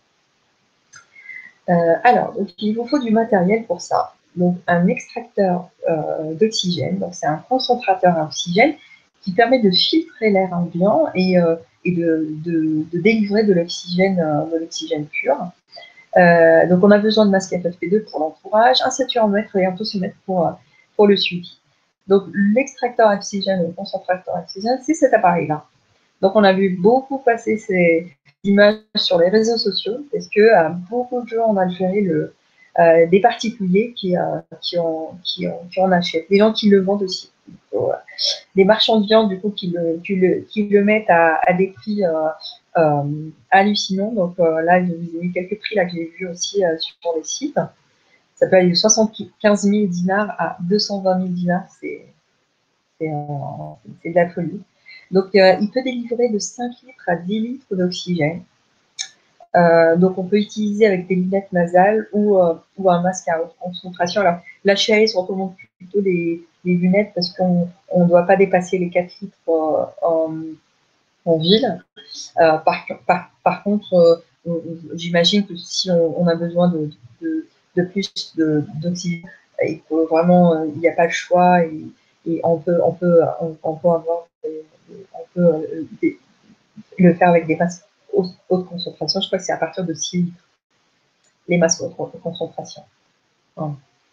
Euh, alors, donc, il vous faut du matériel pour ça. Donc, un extracteur euh, d'oxygène, donc c'est un concentrateur à oxygène qui permet de filtrer l'air ambiant et, euh, et de, de, de délivrer de l'oxygène euh, de l'oxygène pur. Euh, donc, on a besoin de masque F F P deux pour l'entourage, un saturomètre et un tensiomètre pour, pour le suivi. Donc, l'extracteur à oxygène, le concentrateur à oxygène, c'est cet appareil-là. Donc, on a vu beaucoup passer ces images sur les réseaux sociaux, parce que euh, beaucoup de gens en Algérie, le, euh, des particuliers qui, euh, qui, en, qui, en, qui en achètent, des gens qui le vendent aussi. Donc, euh, des marchands de viande, du coup, qui le, qui le, qui le mettent à, à des prix euh, euh, hallucinants. Donc euh, là, je vous ai mis quelques prix là, que j'ai vus aussi euh, sur les sites. Ça peut aller de soixante-quinze mille dinars à deux cent vingt mille dinars. C'est euh, de la folie. Donc, euh, il peut délivrer de cinq litres à dix litres d'oxygène. Euh, donc, on peut utiliser avec des lunettes nasales ou, euh, ou un masque à haute concentration. Alors, l'H A S recommande plutôt les, les lunettes parce qu'on ne doit pas dépasser les quatre litres euh, en, en ville. Euh, par, par, par contre, euh, j'imagine que si on, on a besoin de, de, de plus d'oxygène, il faut vraiment, il n'y a pas le choix et, et on peut, on peut, on, on peut avoir, on peut euh, des, le faire avec des masques haute, haute concentration. Je crois que c'est à partir de six litres, les masques haute concentration. Voilà.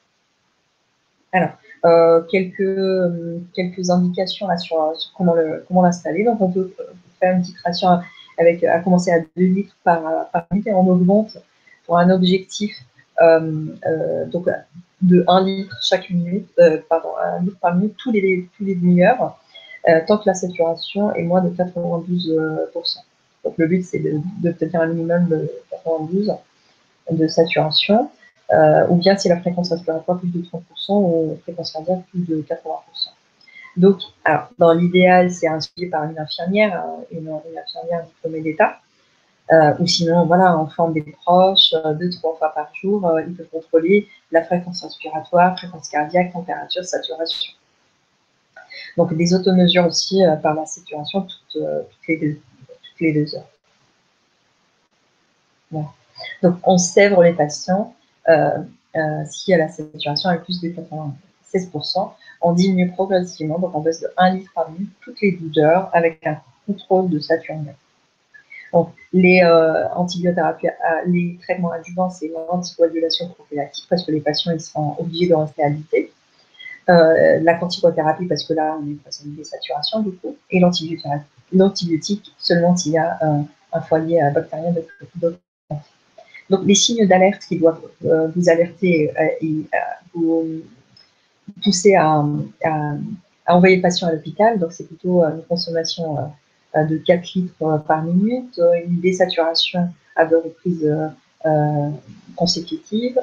Alors, euh, quelques, quelques indications là sur, sur comment l'installer. Comment Donc, on peut faire une titration avec, à commencer à deux litres par, par minute et on augmente pour un objectif euh, euh, donc, de un litre chaque minute, euh, pardon, un litre par minute tous les, tous les demi-heures, euh, tant que la saturation est moins de quatre-vingt-douze pour cent. Donc, le but, c'est d'obtenir un minimum de quatre-vingt-douze de saturation. Euh, ou bien si la fréquence respiratoire plus de trente pour cent ou la fréquence cardiaque plus de quatre-vingts pour cent. Donc, alors, dans l'idéal, c'est un suivi par une infirmière, une, une infirmière diplômée d'État, euh, ou sinon, voilà, on forme des proches, euh, deux, trois fois par jour, euh, ils peuvent contrôler la fréquence respiratoire, fréquence cardiaque, température, saturation. Donc, des automesures aussi euh, par la saturation toutes, euh, toutes, les deux, toutes les deux heures. Voilà. Donc, on sèvre les patients euh, euh, si la saturation est plus de quatre-vingt-seize pour cent, on diminue progressivement, donc on baisse de un litre par minute toutes les douze heures avec un contrôle de saturation. Donc, les euh, antibiothérapies, les traitements adjuvants, c'est l'anticoagulation prophylactique parce que les patients ils sont obligés de rester habités. Euh, la corticothérapie parce que là, on est face à une désaturation du coup, et l'antibiotique seulement s'il y a un, un foyer bactérien de, de Donc, les signes d'alerte qui doivent euh, vous alerter euh, et euh, vous pousser à, à, à envoyer le patient à l'hôpital, donc c'est plutôt une consommation euh, de quatre litres par minute, une désaturation à deux reprises euh, consécutives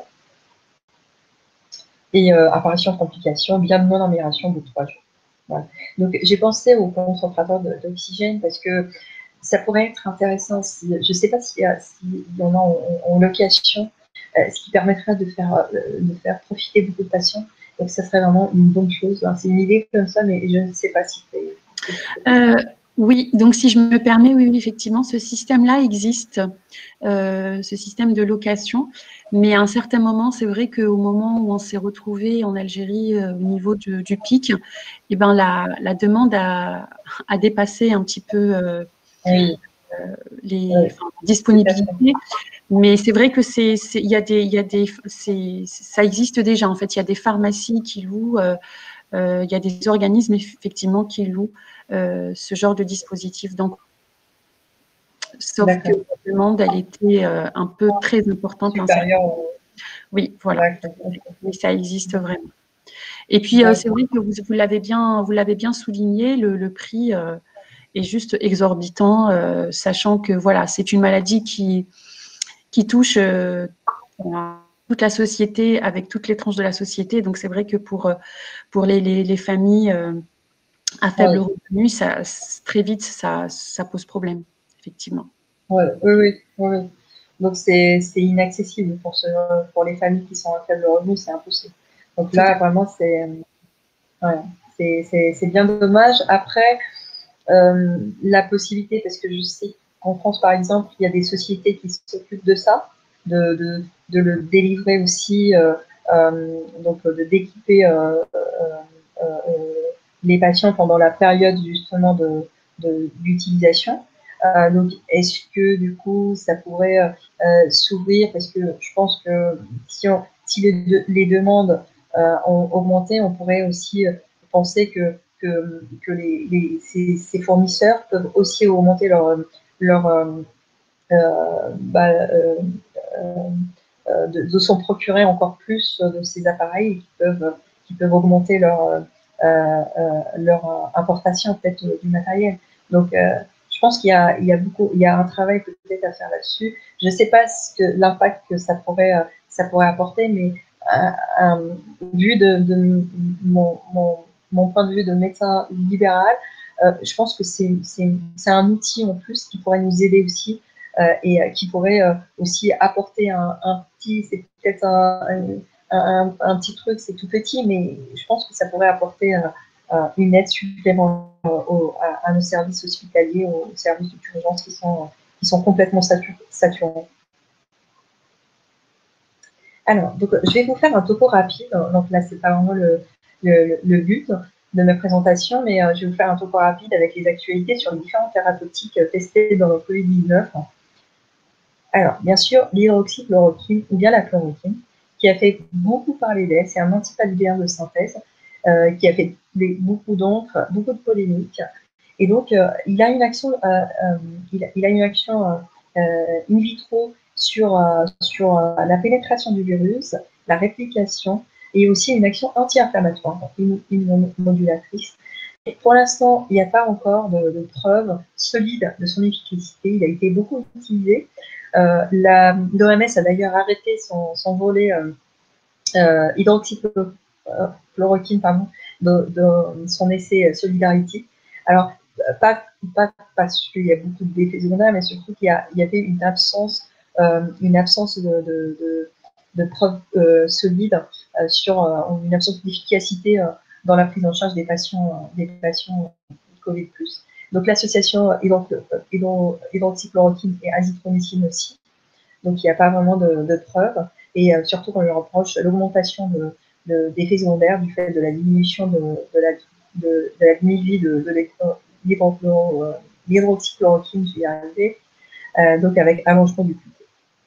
et euh, apparition de complications, bien de non-amélioration au bout de trois jours. Voilà. Donc, j'ai pensé au concentrateur d'oxygène parce que ça pourrait être intéressant, si, je ne sais pas s'il si y en a en, en location, euh, ce qui permettrait de faire, euh, de faire profiter beaucoup de patients. Donc, ça serait vraiment une bonne chose. C'est une idée comme ça, mais je ne sais pas si c'est... Euh, oui, donc si je me permets, oui, oui effectivement, ce système-là existe, euh, ce système de location. Mais à un certain moment, c'est vrai qu'au moment où on s'est retrouvé en Algérie euh, au niveau du, du pic, eh ben, la, la demande a, a dépassé un petit peu... Euh, oui. Euh, les oui. enfin, disponibilités, mais c'est vrai que c'est, il y a des, il y a des, c'est, ça existe déjà en fait. Il y a des pharmacies qui louent, euh, euh, il y a des organismes effectivement qui louent euh, ce genre de dispositif. Donc sauf que la demande, elle était euh, un peu très importante. Supérieure au... Oui, voilà. Mais ça existe vraiment. Et puis, euh, c'est vrai que vous, vous l'avez bien, vous l'avez bien souligné, le, le prix euh, est juste exorbitant, euh, sachant que voilà, c'est une maladie qui, qui touche euh, toute la société, avec toutes les tranches de la société. Donc, c'est vrai que pour, pour les, les, les familles euh, à faible ouais. revenu, ça, très vite, ça, ça pose problème, effectivement. Ouais, oui, oui, oui. Donc, c'est inaccessible pour, ce, pour les familles qui sont à faible revenu, c'est impossible. Donc là, vraiment, c'est ouais, c'est bien dommage. Après, euh, la possibilité, parce que je sais qu'en France, par exemple, il y a des sociétés qui s'occupent de ça, de, de, de le délivrer aussi, euh, euh, donc de d'équiper euh, euh, euh, les patients pendant la période justement de d'utilisation. Euh, donc, est-ce que du coup, ça pourrait euh, s'ouvrir, parce que je pense que si, on, si les, de, les demandes euh, ont augmenté, on pourrait aussi penser que, que, que les, les, ces, ces fournisseurs peuvent aussi augmenter leur, leur euh, bah, euh, euh, de, de s'en procurer encore plus de ces appareils qui peuvent, qui peuvent augmenter leur, euh, euh, leur importation en fait, du matériel. Donc, euh, je pense qu'il y a, il y a beaucoup, il y a un travail peut-être à faire là-dessus. Je ne sais pas ce que l'impact que ça pourrait, ça pourrait apporter, mais euh, euh, vu de, de mon, mon, mon point de vue de médecin libéral, euh, je pense que c'est un outil en plus qui pourrait nous aider aussi euh, et euh, qui pourrait euh, aussi apporter un, un petit, c'est peut-être un, un, un, un petit truc, c'est tout petit, mais je pense que ça pourrait apporter euh, une aide supplémentaire au, à, à nos services hospitaliers, aux services d'urgence qui sont, qui sont complètement saturés. Alors, donc, je vais vous faire un topo rapide. Donc là, c'est pas vraiment le, le, le but de ma présentation, mais euh, je vais vous faire un topo rapide avec les actualités sur les différentes thérapeutiques testées dans le Covid dix-neuf. Alors, bien sûr, l'hydroxychloroquine ou bien la chloroquine, qui a fait beaucoup parler d'elle, c'est un antipaludéen de synthèse, euh, qui a fait des, beaucoup d'encre, beaucoup de polémiques. Et donc, euh, il a une action, euh, euh, il, a, il a une action euh, in vitro sur, euh, sur euh, la pénétration du virus, la réplication, et aussi une action anti-inflammatoire, immunomodulatrice. Et pour l'instant, il n'y a pas encore de, de preuves solides de son efficacité. Il a été beaucoup utilisé. Euh, L'O M S a d'ailleurs arrêté son, son volet euh, euh, hydroxychloroquine, pardon, de, de son essai Solidarity. Alors, pas, pas parce qu'il y a beaucoup d'effets secondaires, mais surtout qu'il y, y avait une absence, euh, une absence de, de, de, de preuves euh, solides euh, sur euh, une absence d'efficacité euh, dans la prise en charge des patients, des patients Covid plus. Donc l'association hydroxychloroquine et azithromycine aussi. Donc il n'y a pas vraiment de, de preuves. Et euh, surtout quand on lui reproche l'augmentation de, de, d'effets secondaires du fait de la diminution de, de la de, de la demi-vie de, de l'hydroxychloroquine, je vais y arriver, euh, donc avec allongement du Q T.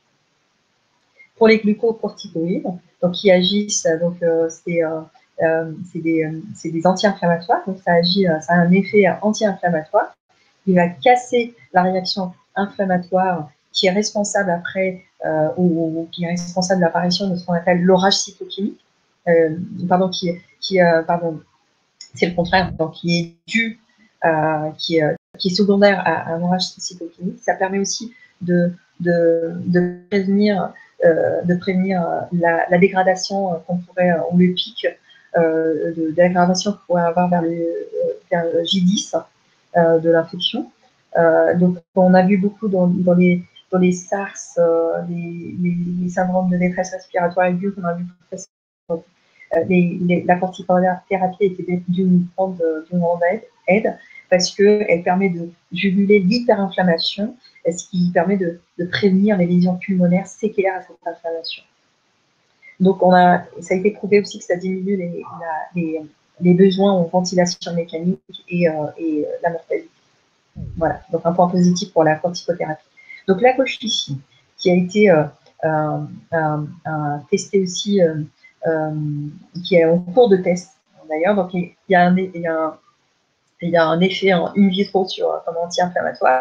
Pour les glucocorticoïdes, donc qui agissent, donc euh, c'est euh, euh, des, des anti-inflammatoires, donc ça agit, ça a un effet anti-inflammatoire. Il va casser la réaction inflammatoire qui est responsable après, euh, ou, ou qui est responsable de l'apparition de ce qu'on appelle l'orage cytokinique, euh, pardon, qui, qui euh, pardon, c'est le contraire, donc qui est dû, euh, qui, euh, qui est secondaire à, à un orage cytokinique. Ça permet aussi de, de, de prévenir, euh, de prévenir la, la dégradation qu'on pourrait, ou le pic euh, de, de dégradation qu'on pourrait avoir vers le, vers le J dix euh, de l'infection. Euh, donc, on a vu beaucoup dans, dans les dans les SARS, euh, les, les, les syndromes de détresse respiratoire aiguë qu'on a vu euh, les, les, la corticothérapie était d'une grande, grande aide, aide parce qu'elle permet de juguler l'hyperinflammation, ce qui permet de, de prévenir les lésions pulmonaires séquelaires à cette inflammation. Donc, on a, ça a été prouvé aussi que ça diminue les, la, les, les besoins en ventilation mécanique et, euh, et la mortalité. Voilà, donc un point positif pour la corticothérapie. Donc la colchicine, qui a été euh, euh, euh, testée aussi, euh, euh, qui est en cours de test d'ailleurs, donc il y a un, il y a un, il y a un effet en in vitro sur, comme anti-inflammatoire,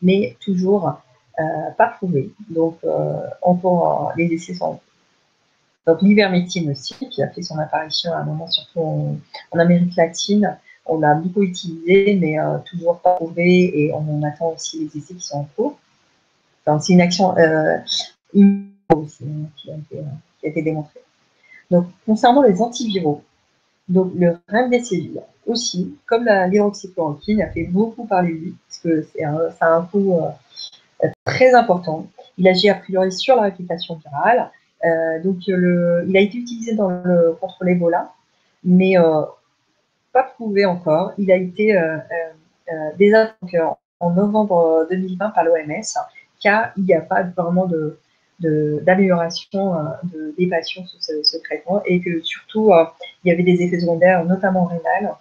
mais toujours euh, pas prouvés. Donc, euh, encore, les essais sont en cours. Donc, l'ivermectine aussi, qui a fait son apparition à un moment, surtout en, en Amérique latine, on l'a beaucoup utilisé, mais euh, toujours pas prouvé, et on, on attend aussi les essais qui sont en cours. Enfin, c'est une action euh, aussi, qui, a été, qui a été démontrée. Donc, concernant les antiviraux, donc le remdesivir aussi, comme l'hydroxychloroquine, a fait beaucoup parler de lui, parce que c'est un, ça a un coût euh, très important. Il agit a priori sur la réplication virale. Euh, donc, le, il a été utilisé dans le, contre l'Ebola, mais euh, pas prouvé encore. Il a été euh, euh, désinfecté en novembre deux mille vingt par l'O M S, car il n'y a pas vraiment de, d'amélioration euh, de, des patients sous ce, ce traitement, et que surtout, euh, il y avait des effets secondaires, notamment rénal.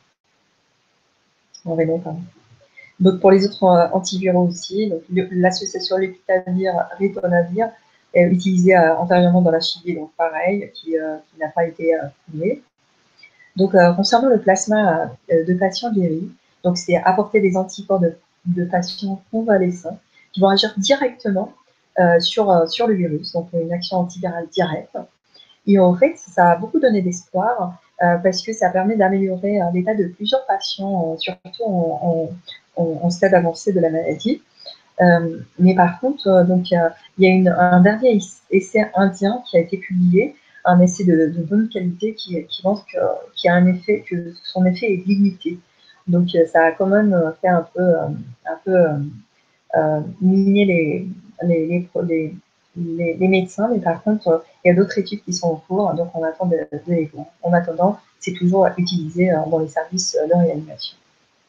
En rénal, pardon. Donc, pour les autres euh, antiviraux aussi, l'association Lépitavir-Ritonavir est utilisée euh, antérieurement dans la chimie, donc pareil, qui, euh, qui n'a pas été prouvée. Donc, euh, concernant le plasma euh, de patients guéris, donc c'est apporter des anticorps de, de patients convalescents qui vont agir directement euh, sur, euh, sur le virus, donc une action antivirale directe. Et en fait, ça a beaucoup donné d'espoir euh, parce que ça permet d'améliorer euh, l'état de plusieurs patients, euh, surtout en, en, en, en stade avancé de la maladie. Euh, mais par contre, euh, donc, euh, il y a une, un dernier essai indien qui a été publié, un essai de, de bonne qualité qui, qui montre que, qu'il y a un effet, que son effet est limité. Donc, euh, ça a quand même fait un peu, euh, un peu euh, euh, miner les, les, les, les, les, les médecins, mais par contre, euh, il y a d'autres études qui sont en cours, donc on attend de, de les voir. En attendant, c'est toujours utilisé euh, dans les services de réanimation.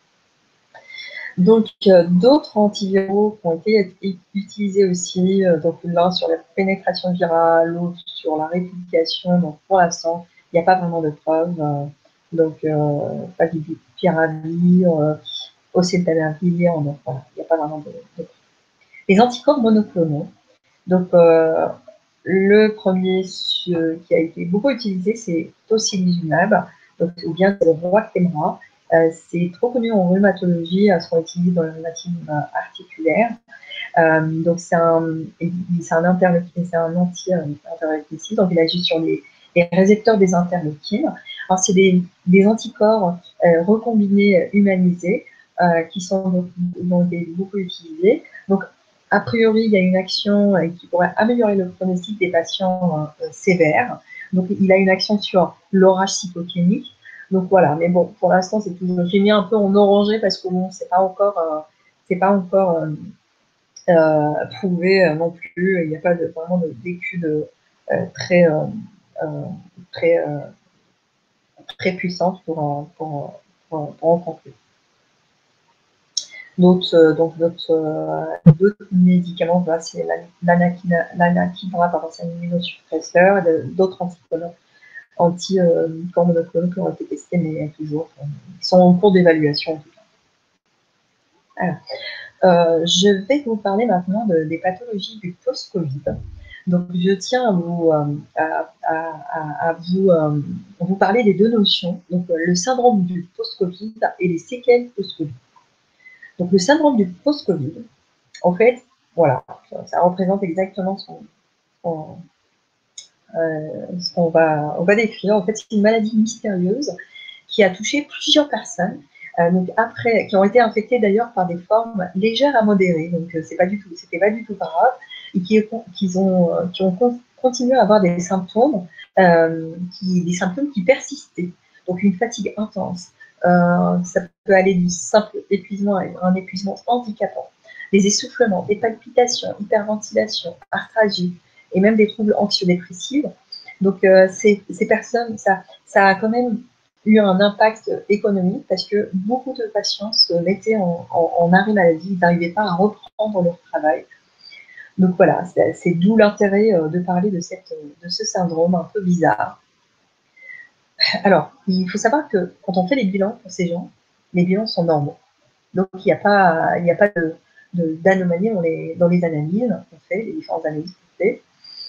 Donc, euh, d'autres antiviraux qui ont été utilisés aussi, euh, donc l'un sur la pénétration virale, l'autre sur la réplication. Donc, pour l'instant, il n'y a pas vraiment de preuves. Euh, donc, euh, favipiravir, euh, oseltamivir, donc voilà, il n'y a pas vraiment de, de preuves. Les anticorps monoclonaux. Donc, euh, le premier euh, qui a été beaucoup utilisé, c'est tocilizumab, donc, ou bien le Roaccutmra. Euh, c'est trop connu en rhumatologie, elles sont utilisées dans le rhumatisme articulaire. Euh, donc, c'est un, c'est un, un anti-interleukicide, donc il agit sur les, les récepteurs des interleukines. Alors, c'est des, des anticorps euh, recombinés humanisés euh, qui sont donc, donc beaucoup utilisés. Donc, a priori, il y a une action euh, qui pourrait améliorer le pronostic des patients euh, sévères. Donc, il a une action sur l'orage cytokinique. Donc voilà, mais bon, pour l'instant, c'est toujours. J'ai mis un peu en orangé parce que bon, c'est pas encore, euh, c'est pas encore euh, euh, prouvé euh, non plus. Il n'y a pas de, vraiment d'études euh, très, euh, euh, très, euh, très puissantes pour, pour, pour, pour en conclure. D'autres, euh, donc d'autres, euh, d'autres médicaments, bah, c'est l'anakinra, pardon, c'est un immunosuppresseur, d'autres anticorps anti euh, monoclonaux qui ont été testés, mais toujours, euh, ils sont en cours d'évaluation en tout cas. Alors, euh, je vais vous parler maintenant de, des pathologies du post-Covid. Donc, je tiens à vous, euh, à, à, à vous, euh, vous parler des deux notions, donc le syndrome du post-Covid et les séquelles post-Covid. Donc, le syndrome du post-Covid, en fait, voilà, ça, ça représente exactement ce qu'on, son, euh, ce qu'on va, on va décrire. En fait, c'est une maladie mystérieuse qui a touché plusieurs personnes, euh, donc après, qui ont été infectées d'ailleurs par des formes légères à modérées, donc euh, c'est pas du tout, c'était pas du tout grave, et qui, qui ont, euh, qui ont continué à avoir des symptômes, euh, qui, des symptômes qui persistaient, donc une fatigue intense. Euh, ça peut aller du simple épuisement à un épuisement handicapant, des essoufflements, des palpitations, hyperventilation, arthralgie, et même des troubles anxio-dépressifs. Donc, euh, ces, ces personnes, ça, ça a quand même eu un impact économique parce que beaucoup de patients se mettaient en, en, en arrêt maladie, ils n'arrivaient pas à reprendre leur travail. Donc voilà, c'est d'où l'intérêt de parler de, cette, de ce syndrome un peu bizarre. Alors, il faut savoir que quand on fait les bilans pour ces gens, les bilans sont normaux. Donc, il n'y a pas, il n'y a pas d'anomalie dans les, dans les analyses qu'on fait, les différentes analyses qu'on fait.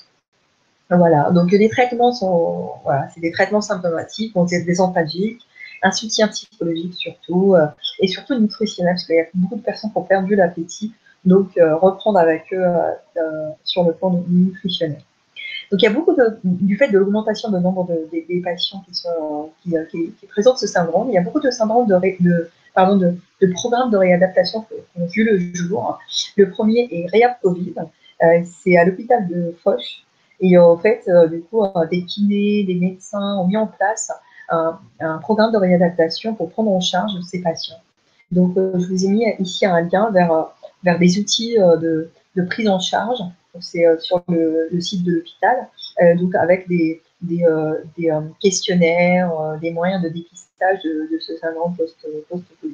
Voilà, donc les traitements sont, voilà, c'est des traitements symptomatiques, donc c'est des antalgiques, un soutien psychologique surtout, euh, et surtout nutritionnel, parce qu'il y a beaucoup de personnes qui ont perdu l'appétit, donc euh, reprendre avec eux euh, euh, sur le plan nutritionnel. Donc il y a beaucoup de, du fait de l'augmentation du nombre de, de, des patients qui, sont, qui, qui, qui présentent ce syndrome, il y a beaucoup de syndromes de, ré, de, pardon, de, de programmes de réadaptation qui ont vu le jour. Le premier est Réhab Covid, euh, c'est à l'hôpital de Foch, et en fait, euh, du coup, euh, des kinés, des médecins ont mis en place un, un programme de réadaptation pour prendre en charge ces patients. Donc, euh, je vous ai mis ici un lien vers, vers des outils euh, de, de prise en charge. C'est euh, sur le, le site de l'hôpital, euh, donc avec des, des, euh, des euh, questionnaires, euh, des moyens de dépistage de, de ce syndrome post-Covid.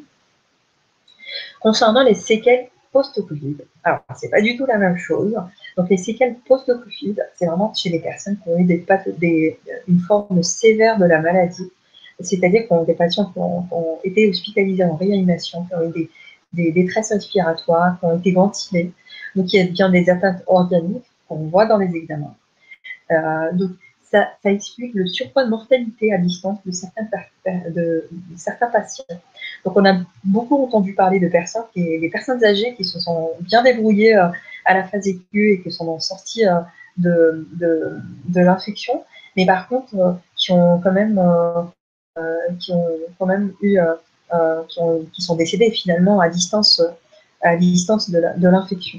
Concernant les séquelles post-Covid, alors c'est pas du tout la même chose. Donc les séquelles post-Covid, c'est vraiment chez les personnes qui ont eu des, des, une forme sévère de la maladie, c'est-à-dire qu'on des patients qui ont, qui ont été hospitalisés en réanimation, qui ont eu des, des détresses respiratoires, qui ont été ventilés. Donc il y a bien des atteintes organiques qu'on voit dans les examens. Euh, donc ça, ça explique le surpoids de mortalité à distance de certains, de, de certains patients. Donc on a beaucoup entendu parler de personnes, qui, des personnes âgées qui se sont bien débrouillées euh, à la phase aiguë et qui sont sorties euh, de, de, de l'infection, mais par contre euh, qui ont quand même euh, euh, qui ont quand même eu euh, euh, qui, ont, qui sont décédés finalement à distance à distance de l'infection.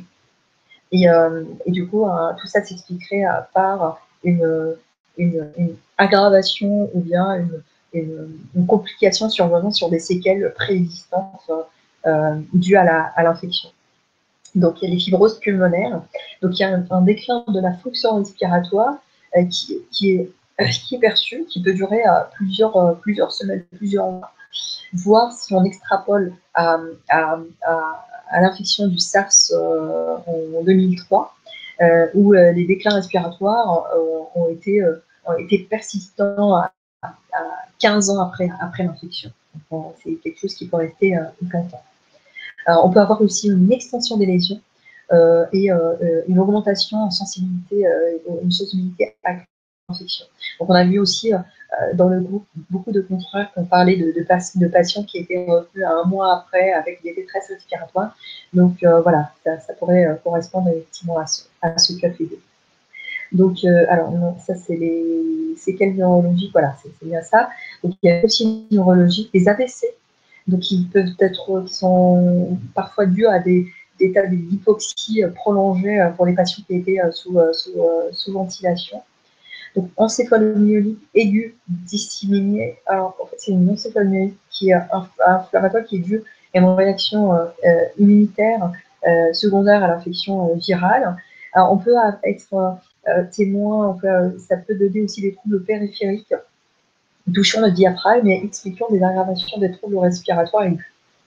Et, euh, et du coup, euh, tout ça s'expliquerait euh, par une, une, une aggravation ou bien une, une, une complication survenant sur des séquelles préexistantes euh, dues à l'infection. Donc, il y a les fibroses pulmonaires. Donc, il y a un, un déclin de la fonction respiratoire euh, qui, qui, est, euh, qui est perçu, qui peut durer euh, plusieurs, euh, plusieurs semaines, plusieurs mois, voire si on extrapole à, à, à à l'infection du SARS euh, en deux mille trois, euh, où euh, les déclins respiratoires euh, ont, été, euh, ont été persistants à, à quinze ans après, après l'infection. C'est quelque chose qui peut rester euh, longtemps. Alors, on peut avoir aussi une extension des lésions euh, et euh, une augmentation en sensibilité, euh, une sensibilité à l'infection. Donc, on a vu aussi euh, dans le groupe beaucoup de confrères qui ont parlé de, de, de patients qui étaient revenus un mois après avec des détresses respiratoires. Donc, euh, voilà, ça, ça pourrait euh, correspondre effectivement à ce, à ce cas de figure. Donc, euh, alors, non, ça, c'est les séquelles neurologiques, voilà, c'est bien ça. Donc, il y a aussi neurologiques, les A V C. Donc, qui peuvent être, qui sont parfois dus à des, des états d'hypoxie prolongés pour les patients qui étaient sous, sous, sous ventilation. Donc, encéphalomyélite aiguë disséminée. Alors, en fait, c'est une encéphalomyélite qui est inflammatoire, qui est due à une réaction euh, immunitaire euh, secondaire à l'infection euh, virale. Alors, on peut être euh, témoin, on peut, ça peut donner aussi des troubles périphériques touchant le diaphragme et expliquant des aggravations des troubles respiratoires aigus.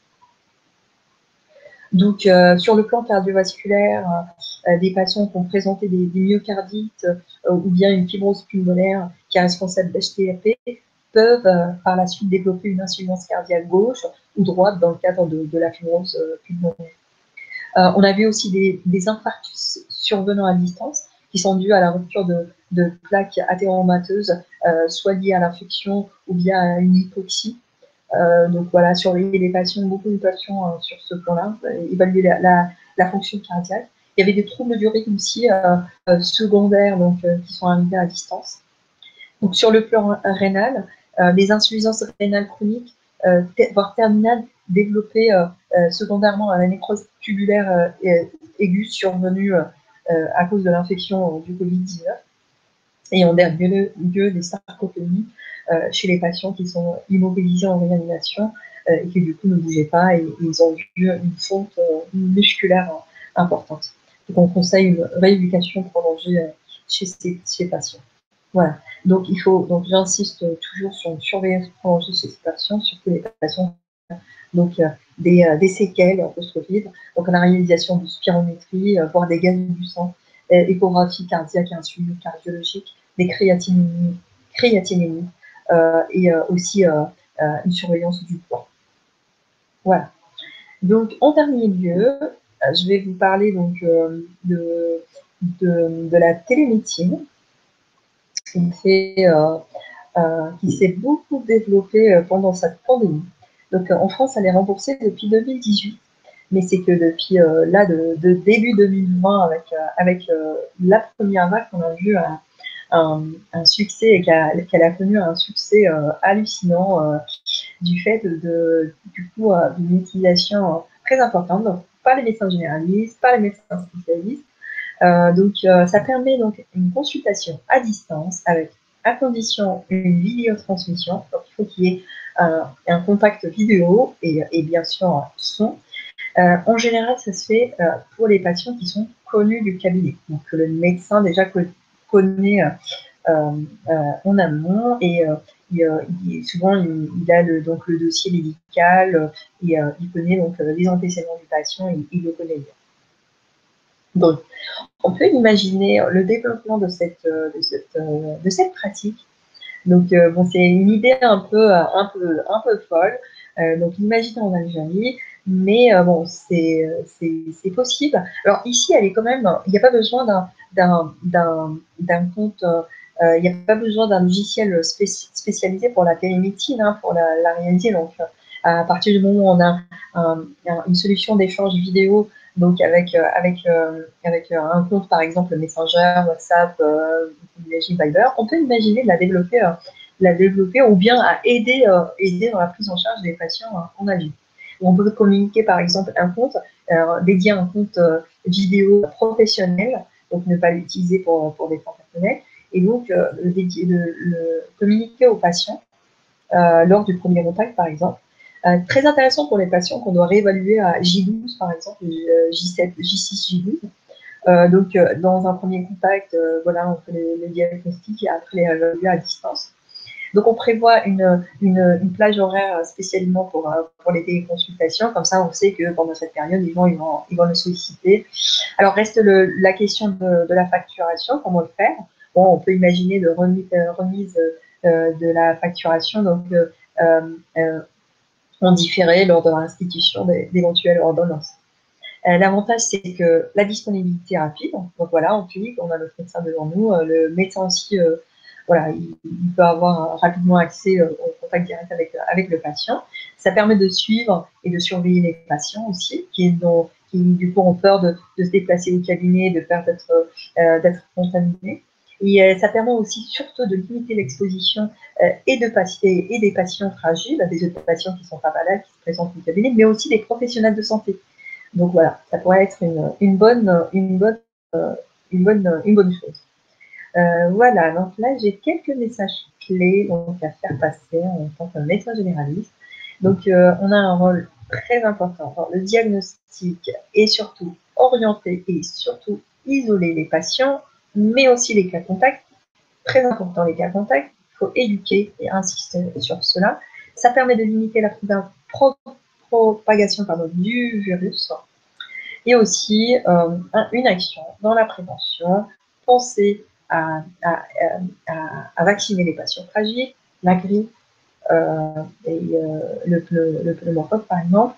Donc, euh, sur le plan cardiovasculaire, euh, des patients qui ont présenté des, des myocardites euh, ou bien une fibrose pulmonaire qui est responsable d'H T R P peuvent euh, par la suite développer une insuffisance cardiaque gauche ou droite dans le cadre de, de la fibrose euh, pulmonaire. Euh, on a vu aussi des, des infarctus survenant à distance qui sont dus à la rupture de, de plaques athéromateuses, euh, soit liées à l'infection ou bien à une hypoxie. Euh, donc voilà, surveiller les patients, beaucoup de patients euh, sur ce plan-là, euh, évaluer la, la, la fonction cardiaque. Il y avait des troubles du rythme aussi euh, euh, secondaires donc, euh, qui sont arrivés à distance. Donc sur le plan rénal, euh, les insuffisances rénales chroniques, euh, voire terminales, développées euh, euh, secondairement à la nécrose tubulaire euh, aiguë survenue euh, à cause de l'infection du Covid dix-neuf. Et en dernier lieu, des sarcopénies euh, chez les patients qui sont immobilisés en réanimation euh, et qui du coup ne bougeaient pas et, et ils ont eu une fonte euh, musculaire euh, importante. Donc on conseille une rééducation prolongée euh, chez ces, ces patients. Voilà. Donc il faut, donc j'insiste toujours sur une surveillance prolongée chez ces patients, surtout les patients donc euh, des, euh, des séquelles post-Covid. Donc la réalisation de spirométrie, euh, voire des gaz du sang, euh, échographie cardiaque et un suivi cardiologique, des créatinémies, créatinémies euh, et euh, aussi euh, euh, une surveillance du poids. Voilà. Donc en dernier lieu, euh, je vais vous parler donc euh, de, de, de la télémédecine. On fait, euh, euh, qui s'est beaucoup développée euh, pendant cette pandémie. Donc, euh, en France, elle est remboursée depuis deux mille dix-huit, mais c'est que depuis euh, là, de, de début deux mille vingt, avec, euh, avec euh, la première vague, qu'on a vu un, un, un succès et qu'elle qu a connu un succès euh, hallucinant euh, du fait de, de du coup euh, d'une utilisation euh, très importante, donc par les médecins généralistes, par les médecins spécialistes. Euh, donc, euh, ça permet donc une consultation à distance avec, à condition, une vidéotransmission. Donc, il faut qu'il y ait un, un contact vidéo et, et bien sûr son. Euh, en général, ça se fait euh, pour les patients qui sont connus du cabinet, donc que le médecin déjà connaît euh, euh, en amont et euh, il, il, souvent il, il a le, donc le dossier médical et euh, il connaît donc les antécédents du patient, il, il le connaît bien. Donc, on peut imaginer le développement de cette, de cette, de cette pratique. Donc, euh, bon, c'est une idée un peu, un peu, un peu folle. Euh, donc, imaginez en Algérie, mais euh, bon, c'est possible. Alors, ici, elle est quand même, il n'y a pas besoin d'un compte, euh, il n'y a pas besoin d'un logiciel spéci spécialisé pour la télémédecine, hein, pour la, la réaliser. Donc, à partir du moment où on a un, un, une solution d'échange vidéo, donc avec, euh, avec, euh, avec euh, un compte, par exemple, Messenger, WhatsApp, euh, Viber, on peut imaginer de la développer, euh, la développer ou bien à aider, euh, aider dans la prise en charge des patients euh, en Algérie. On peut communiquer, par exemple, un compte, euh, dédié à un compte euh, vidéo professionnel, donc ne pas l'utiliser pour, pour des fins personnelles, et donc euh, le, le, le communiquer aux patients euh, lors du premier contact, par exemple. Euh, très intéressant pour les patients qu'on doit réévaluer à J douze, par exemple, J sept, J six, J douze. Euh, donc, euh, dans un premier contact, euh, voilà, on fait le, le diagnostic et après les réévaluer à distance. Donc, on prévoit une, une, une plage horaire spécialement pour, pour les téléconsultations. Comme ça, on sait que pendant cette période, ils vont, ils vont, ils vont le solliciter. Alors, reste le, la question de, de la facturation, comment le faire. Bon, on peut imaginer de remise, remise euh, de la facturation, donc euh, euh, en différé lors de l'institution d'éventuelles ordonnances. Euh, L'avantage, c'est que la disponibilité est rapide. Donc voilà, on clique, on a notre médecin devant nous. Euh, le médecin aussi, euh, voilà, il, il peut avoir euh, rapidement accès euh, au contact direct avec, avec le patient. Ça permet de suivre et de surveiller les patients aussi, qui, dont, qui du coup ont peur de, de se déplacer au cabinet, de peur d'être euh, d'être contaminés. Et euh, ça permet aussi surtout de limiter l'exposition euh, et, de et, et des patients fragiles, des autres patients qui sont pas malades, qui se présentent au cabinet, mais aussi des professionnels de santé. Donc voilà, ça pourrait être une, une, bonne, une, bonne, euh, une, bonne, une bonne chose. Euh, voilà, donc là, j'ai quelques messages clés donc, à faire passer en tant que médecin généraliste. Donc, euh, on a un rôle très important dans le diagnostic et surtout orienter et surtout isoler les patients, mais aussi les cas contacts. Très important, les cas contacts. Il faut éduquer et insister sur cela. Ça permet de limiter la propagation pardon, du virus. Et aussi euh, une action dans la prévention, penser à, à, à, à vacciner les patients fragiles, la grippe euh, et euh, le, le, le pneumocoque par exemple,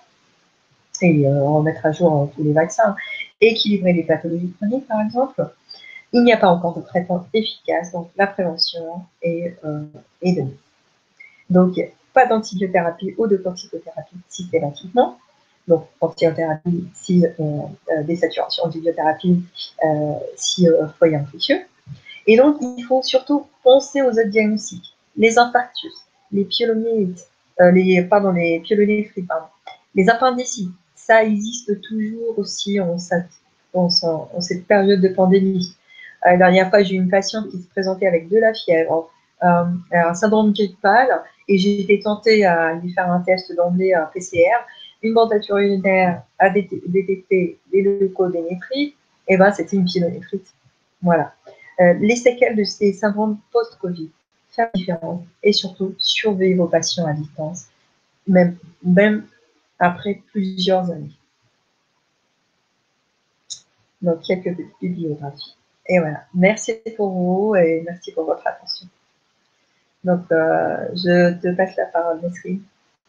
et euh, remettre à jour euh, tous les vaccins, équilibrer les pathologies chroniques par exemple. Il n'y a pas encore de traitement efficace, donc la prévention est, euh, est de mise. Donc, pas d'antibiothérapie ou de corticothérapie systématiquement. Donc, antibiothérapie si euh, euh, désaturation, antibiothérapie euh, si euh, foyer infectieux. Et donc, il faut surtout penser aux autres diagnostics, les infarctus, les pyélonéphrite, euh, les, pardon, les pyélonéphrite, pardon, les appendicites. Ça existe toujours aussi en cette, en, en cette période de pandémie. Euh, la dernière fois, j'ai eu une patiente qui se présentait avec de la fièvre, euh, un syndrome grippal, et j'ai été tentée à lui faire un test d'emblée, un P C R. Une bandature urinaire a détecté des leucodénéphrites, et ben c'était une pyélonéphrite. Voilà. Euh, les séquelles de ces syndromes post-Covid, faire la différence et surtout surveiller vos patients à distance, même, même après plusieurs années. Donc, quelques petites bibliographies. Et voilà. Merci pour vous et merci pour votre attention. Donc, euh, je te passe la parole, Nesrine.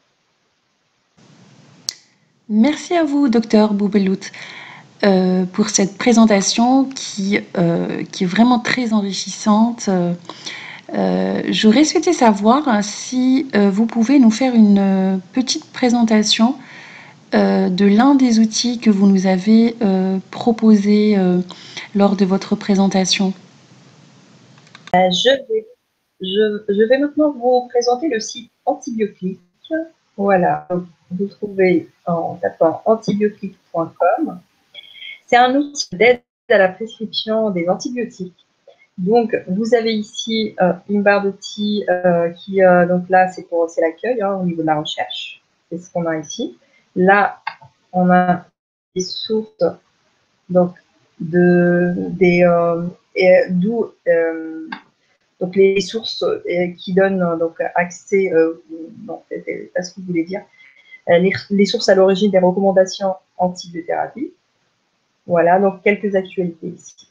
Merci à vous, docteur Boubelout, euh, pour cette présentation qui, euh, qui est vraiment très enrichissante. Euh, Euh, J'aurais souhaité savoir si euh, vous pouvez nous faire une euh, petite présentation euh, de l'un des outils que vous nous avez euh, proposé euh, lors de votre présentation. Euh, je, vais, je, je vais maintenant vous présenter le site Antibiotics. Voilà, vous trouvez en tapant antibiotics point com. C'est un outil d'aide à la prescription des antibiotiques. Donc, vous avez ici euh, une barre d'outils euh, qui, euh, donc là, c'est pour c'est l'accueil hein, au niveau de la recherche. C'est ce qu'on a ici. Là, on a des sources, donc, de, des, euh, d'où, euh, donc les sources euh, qui donnent euh, donc accès, euh, non, c'est pas ce que vous voulez dire, euh, les, les sources à l'origine des recommandations antibiothérapie. Voilà, donc quelques actualités ici.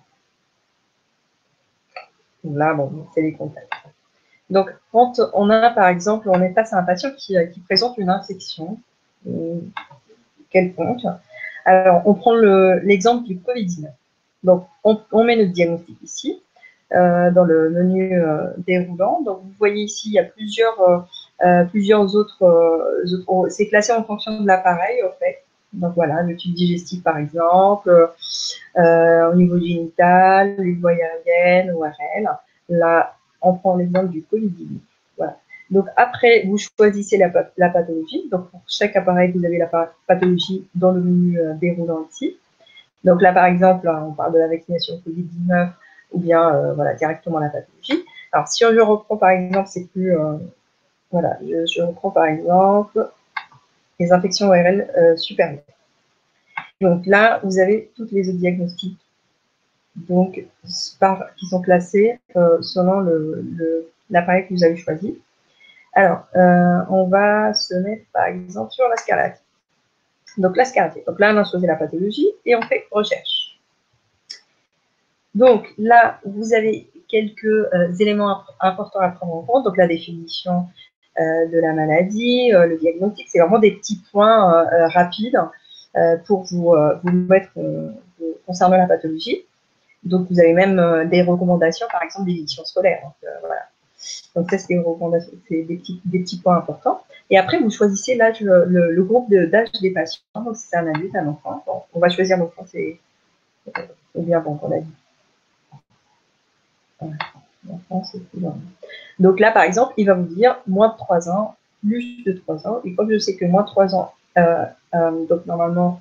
Là, bon, c'est les contacts. Donc, quand on a, par exemple, on est face à un patient qui, qui présente une infection euh, quelconque, alors on prend l'exemple le, du Covid dix-neuf. Donc, on, on met notre diagnostic ici, euh, dans le menu euh, déroulant. Donc, vous voyez ici, il y a plusieurs, euh, plusieurs autres, euh, autres c'est classé en fonction de l'appareil, en fait. Donc, voilà, le tube digestif, par exemple, euh, au niveau génital, les voies aériennes, O R L. Là, on prend l'exemple du Covid dix-neuf. Voilà. Donc, après, vous choisissez la, la pathologie. Donc, pour chaque appareil, vous avez la pathologie dans le menu euh, déroulant ici. Donc, là, par exemple, là, on parle de la vaccination Covid dix-neuf ou bien euh, voilà, directement la pathologie. Alors, si je reprends, par exemple, c'est plus... Euh, voilà, je, je reprends, par exemple, les infections O R L euh, supérieures. Donc, là, vous avez toutes les autres diagnostics donc, par, qui sont classés euh, selon l'appareil que vous avez choisi. Alors, euh, on va se mettre par exemple sur la scarlatine. Donc, la scarlatine. Donc là, on a choisi la pathologie et on fait recherche. Donc là, vous avez quelques euh, éléments importants à prendre en compte. Donc, la définition euh, de la maladie, euh, le diagnostic, c'est vraiment des petits points euh, rapides euh, pour vous, euh, vous mettre euh, concernant la pathologie. Donc, vous avez même euh, des recommandations, par exemple, d'éviction scolaire. Donc, euh, voilà. Donc, ça, c'est des recommandations, c'est des petits, des petits points importants. Et après, vous choisissez l'âge, le, le groupe d'âge de, des patients. Donc, si c'est un adulte, un enfant. Bon, on va choisir l'enfant, c'est bien bon qu'on a dit. Voilà. L'enfant, c'est plus bon. Donc là, par exemple, il va vous dire moins de trois ans, plus de trois ans. Et comme je sais que moins de trois ans, euh, euh, donc normalement,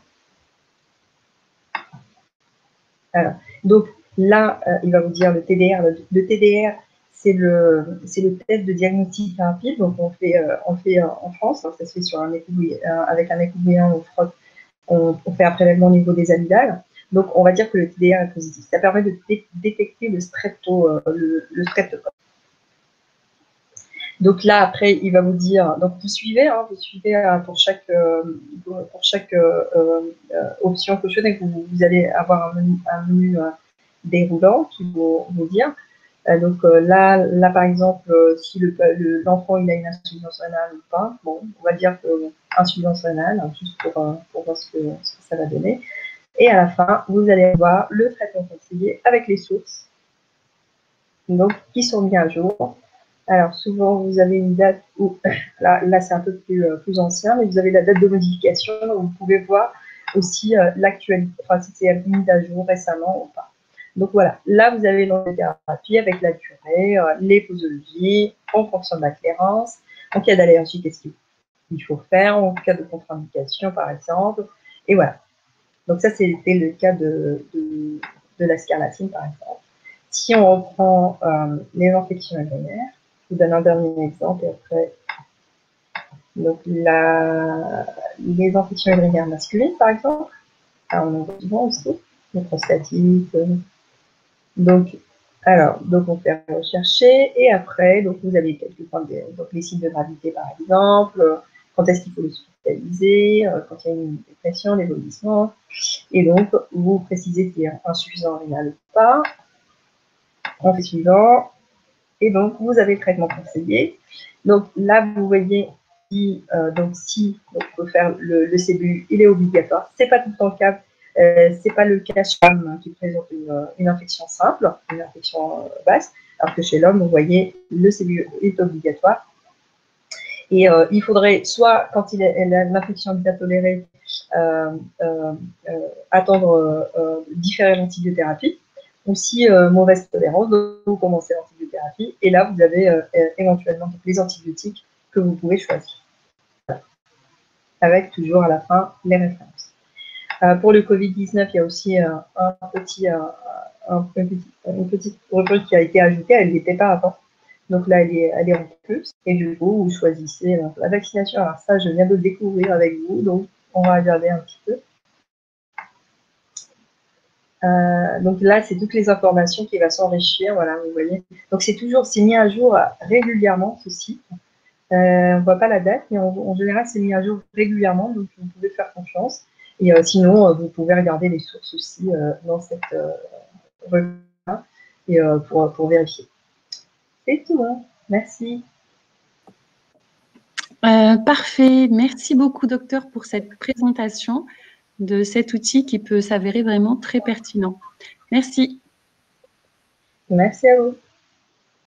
alors, donc là, euh, il va vous dire le T D R. Le, le T D R, c'est le, le test de diagnostic rapide. Donc, on fait, euh, on fait euh, en France, hein, ça se fait sur un écho, euh, avec un écho bouillant, on frotte, on, on fait un prélèvement au niveau des amygdales. Donc, on va dire que le T D R est positif. Ça permet de dé détecter le strepto, euh, le, le streptocoque. Donc là, après, il va vous dire, donc vous suivez, hein, vous suivez hein, pour chaque, euh, pour chaque euh, euh, option cochonnée, vous, vous allez avoir un menu, un menu euh, déroulant qui va vous dire. Euh, donc euh, là, là, par exemple, euh, si l'enfant le, il a une insuffisance rénale ou pas, bon, on va dire que bon, insuffisance rénale, hein, juste pour, euh, pour voir ce que, ce que ça va donner. Et à la fin, vous allez avoir le traitement conseillé avec les sources, donc qui sont mis à jour. Alors, souvent, vous avez une date où, là, là c'est un peu plus, euh, plus ancien, mais vous avez la date de modification, où vous pouvez voir aussi euh, l'actualité, enfin, si c'est mis à jour récemment ou pas. Donc voilà, là, vous avez l'antithérapie avec la durée, euh, les posologies, en fonction de la clairance. En cas d'allergie, qu'est-ce qu'il faut faire? En cas de contre-indication, par exemple. Et voilà. Donc ça, c'était le cas de, de, de la scarlatine, par exemple. Si on reprend euh, les infections urinaires, je vous donne un dernier exemple et après, donc la, les infections urinaires masculines, par exemple, alors, on en voit souvent aussi, les prostatites. Euh, donc, alors, donc on fait rechercher et après, donc vous avez quelques points de, donc les signes de gravité, par exemple, quand est-ce qu'il faut l'hospitaliser, euh, quand il y a une dépression, des vomissements, et donc vous précisez qu'il y a insuffisant rénal ou pas. On fait suivant. Et donc, vous avez le traitement conseillé. Donc là, vous voyez, si, euh, donc, si donc, il faut faire le, le C B U, il est obligatoire. Ce n'est pas tout le temps le cas. Euh, ce n'est pas le cas chez femme qui présente une, une infection simple, une infection euh, basse. Alors que chez l'homme, vous voyez, le C B est obligatoire. Et euh, il faudrait soit, quand il est, l'infection est bien tolérée, euh, euh, euh, attendre, euh, différer l'antibiothérapie, ou si euh, mauvaise tolérance, donc vous commencez l'antibiothérapie, et là, vous avez euh, éventuellement les antibiotiques que vous pouvez choisir. Avec toujours à la fin les références. Euh, pour le Covid dix-neuf, il y a aussi euh, un petit, euh, un petit, une petite rubrique qui a été ajoutée, elle n'était pas avant. Donc là, elle est, elle est en plus. Et du coup, vous choisissez euh, la vaccination. Alors ça, je viens de le découvrir avec vous, donc on va regarder un petit peu. Euh, donc là, c'est toutes les informations qui vont s'enrichir, voilà, vous voyez. Donc c'est toujours, c'est mis à jour régulièrement, ce site. Euh, on ne voit pas la date, mais en, en général, c'est mis à jour régulièrement, donc vous pouvez faire confiance. Et euh, sinon, euh, vous pouvez regarder les sources aussi euh, dans cette euh, revue-là et euh, pour, pour vérifier. C'est tout, hein. Merci. Euh, parfait. Merci beaucoup, docteur, pour cette présentation de cet outil qui peut s'avérer vraiment très pertinent. Merci. Merci à vous.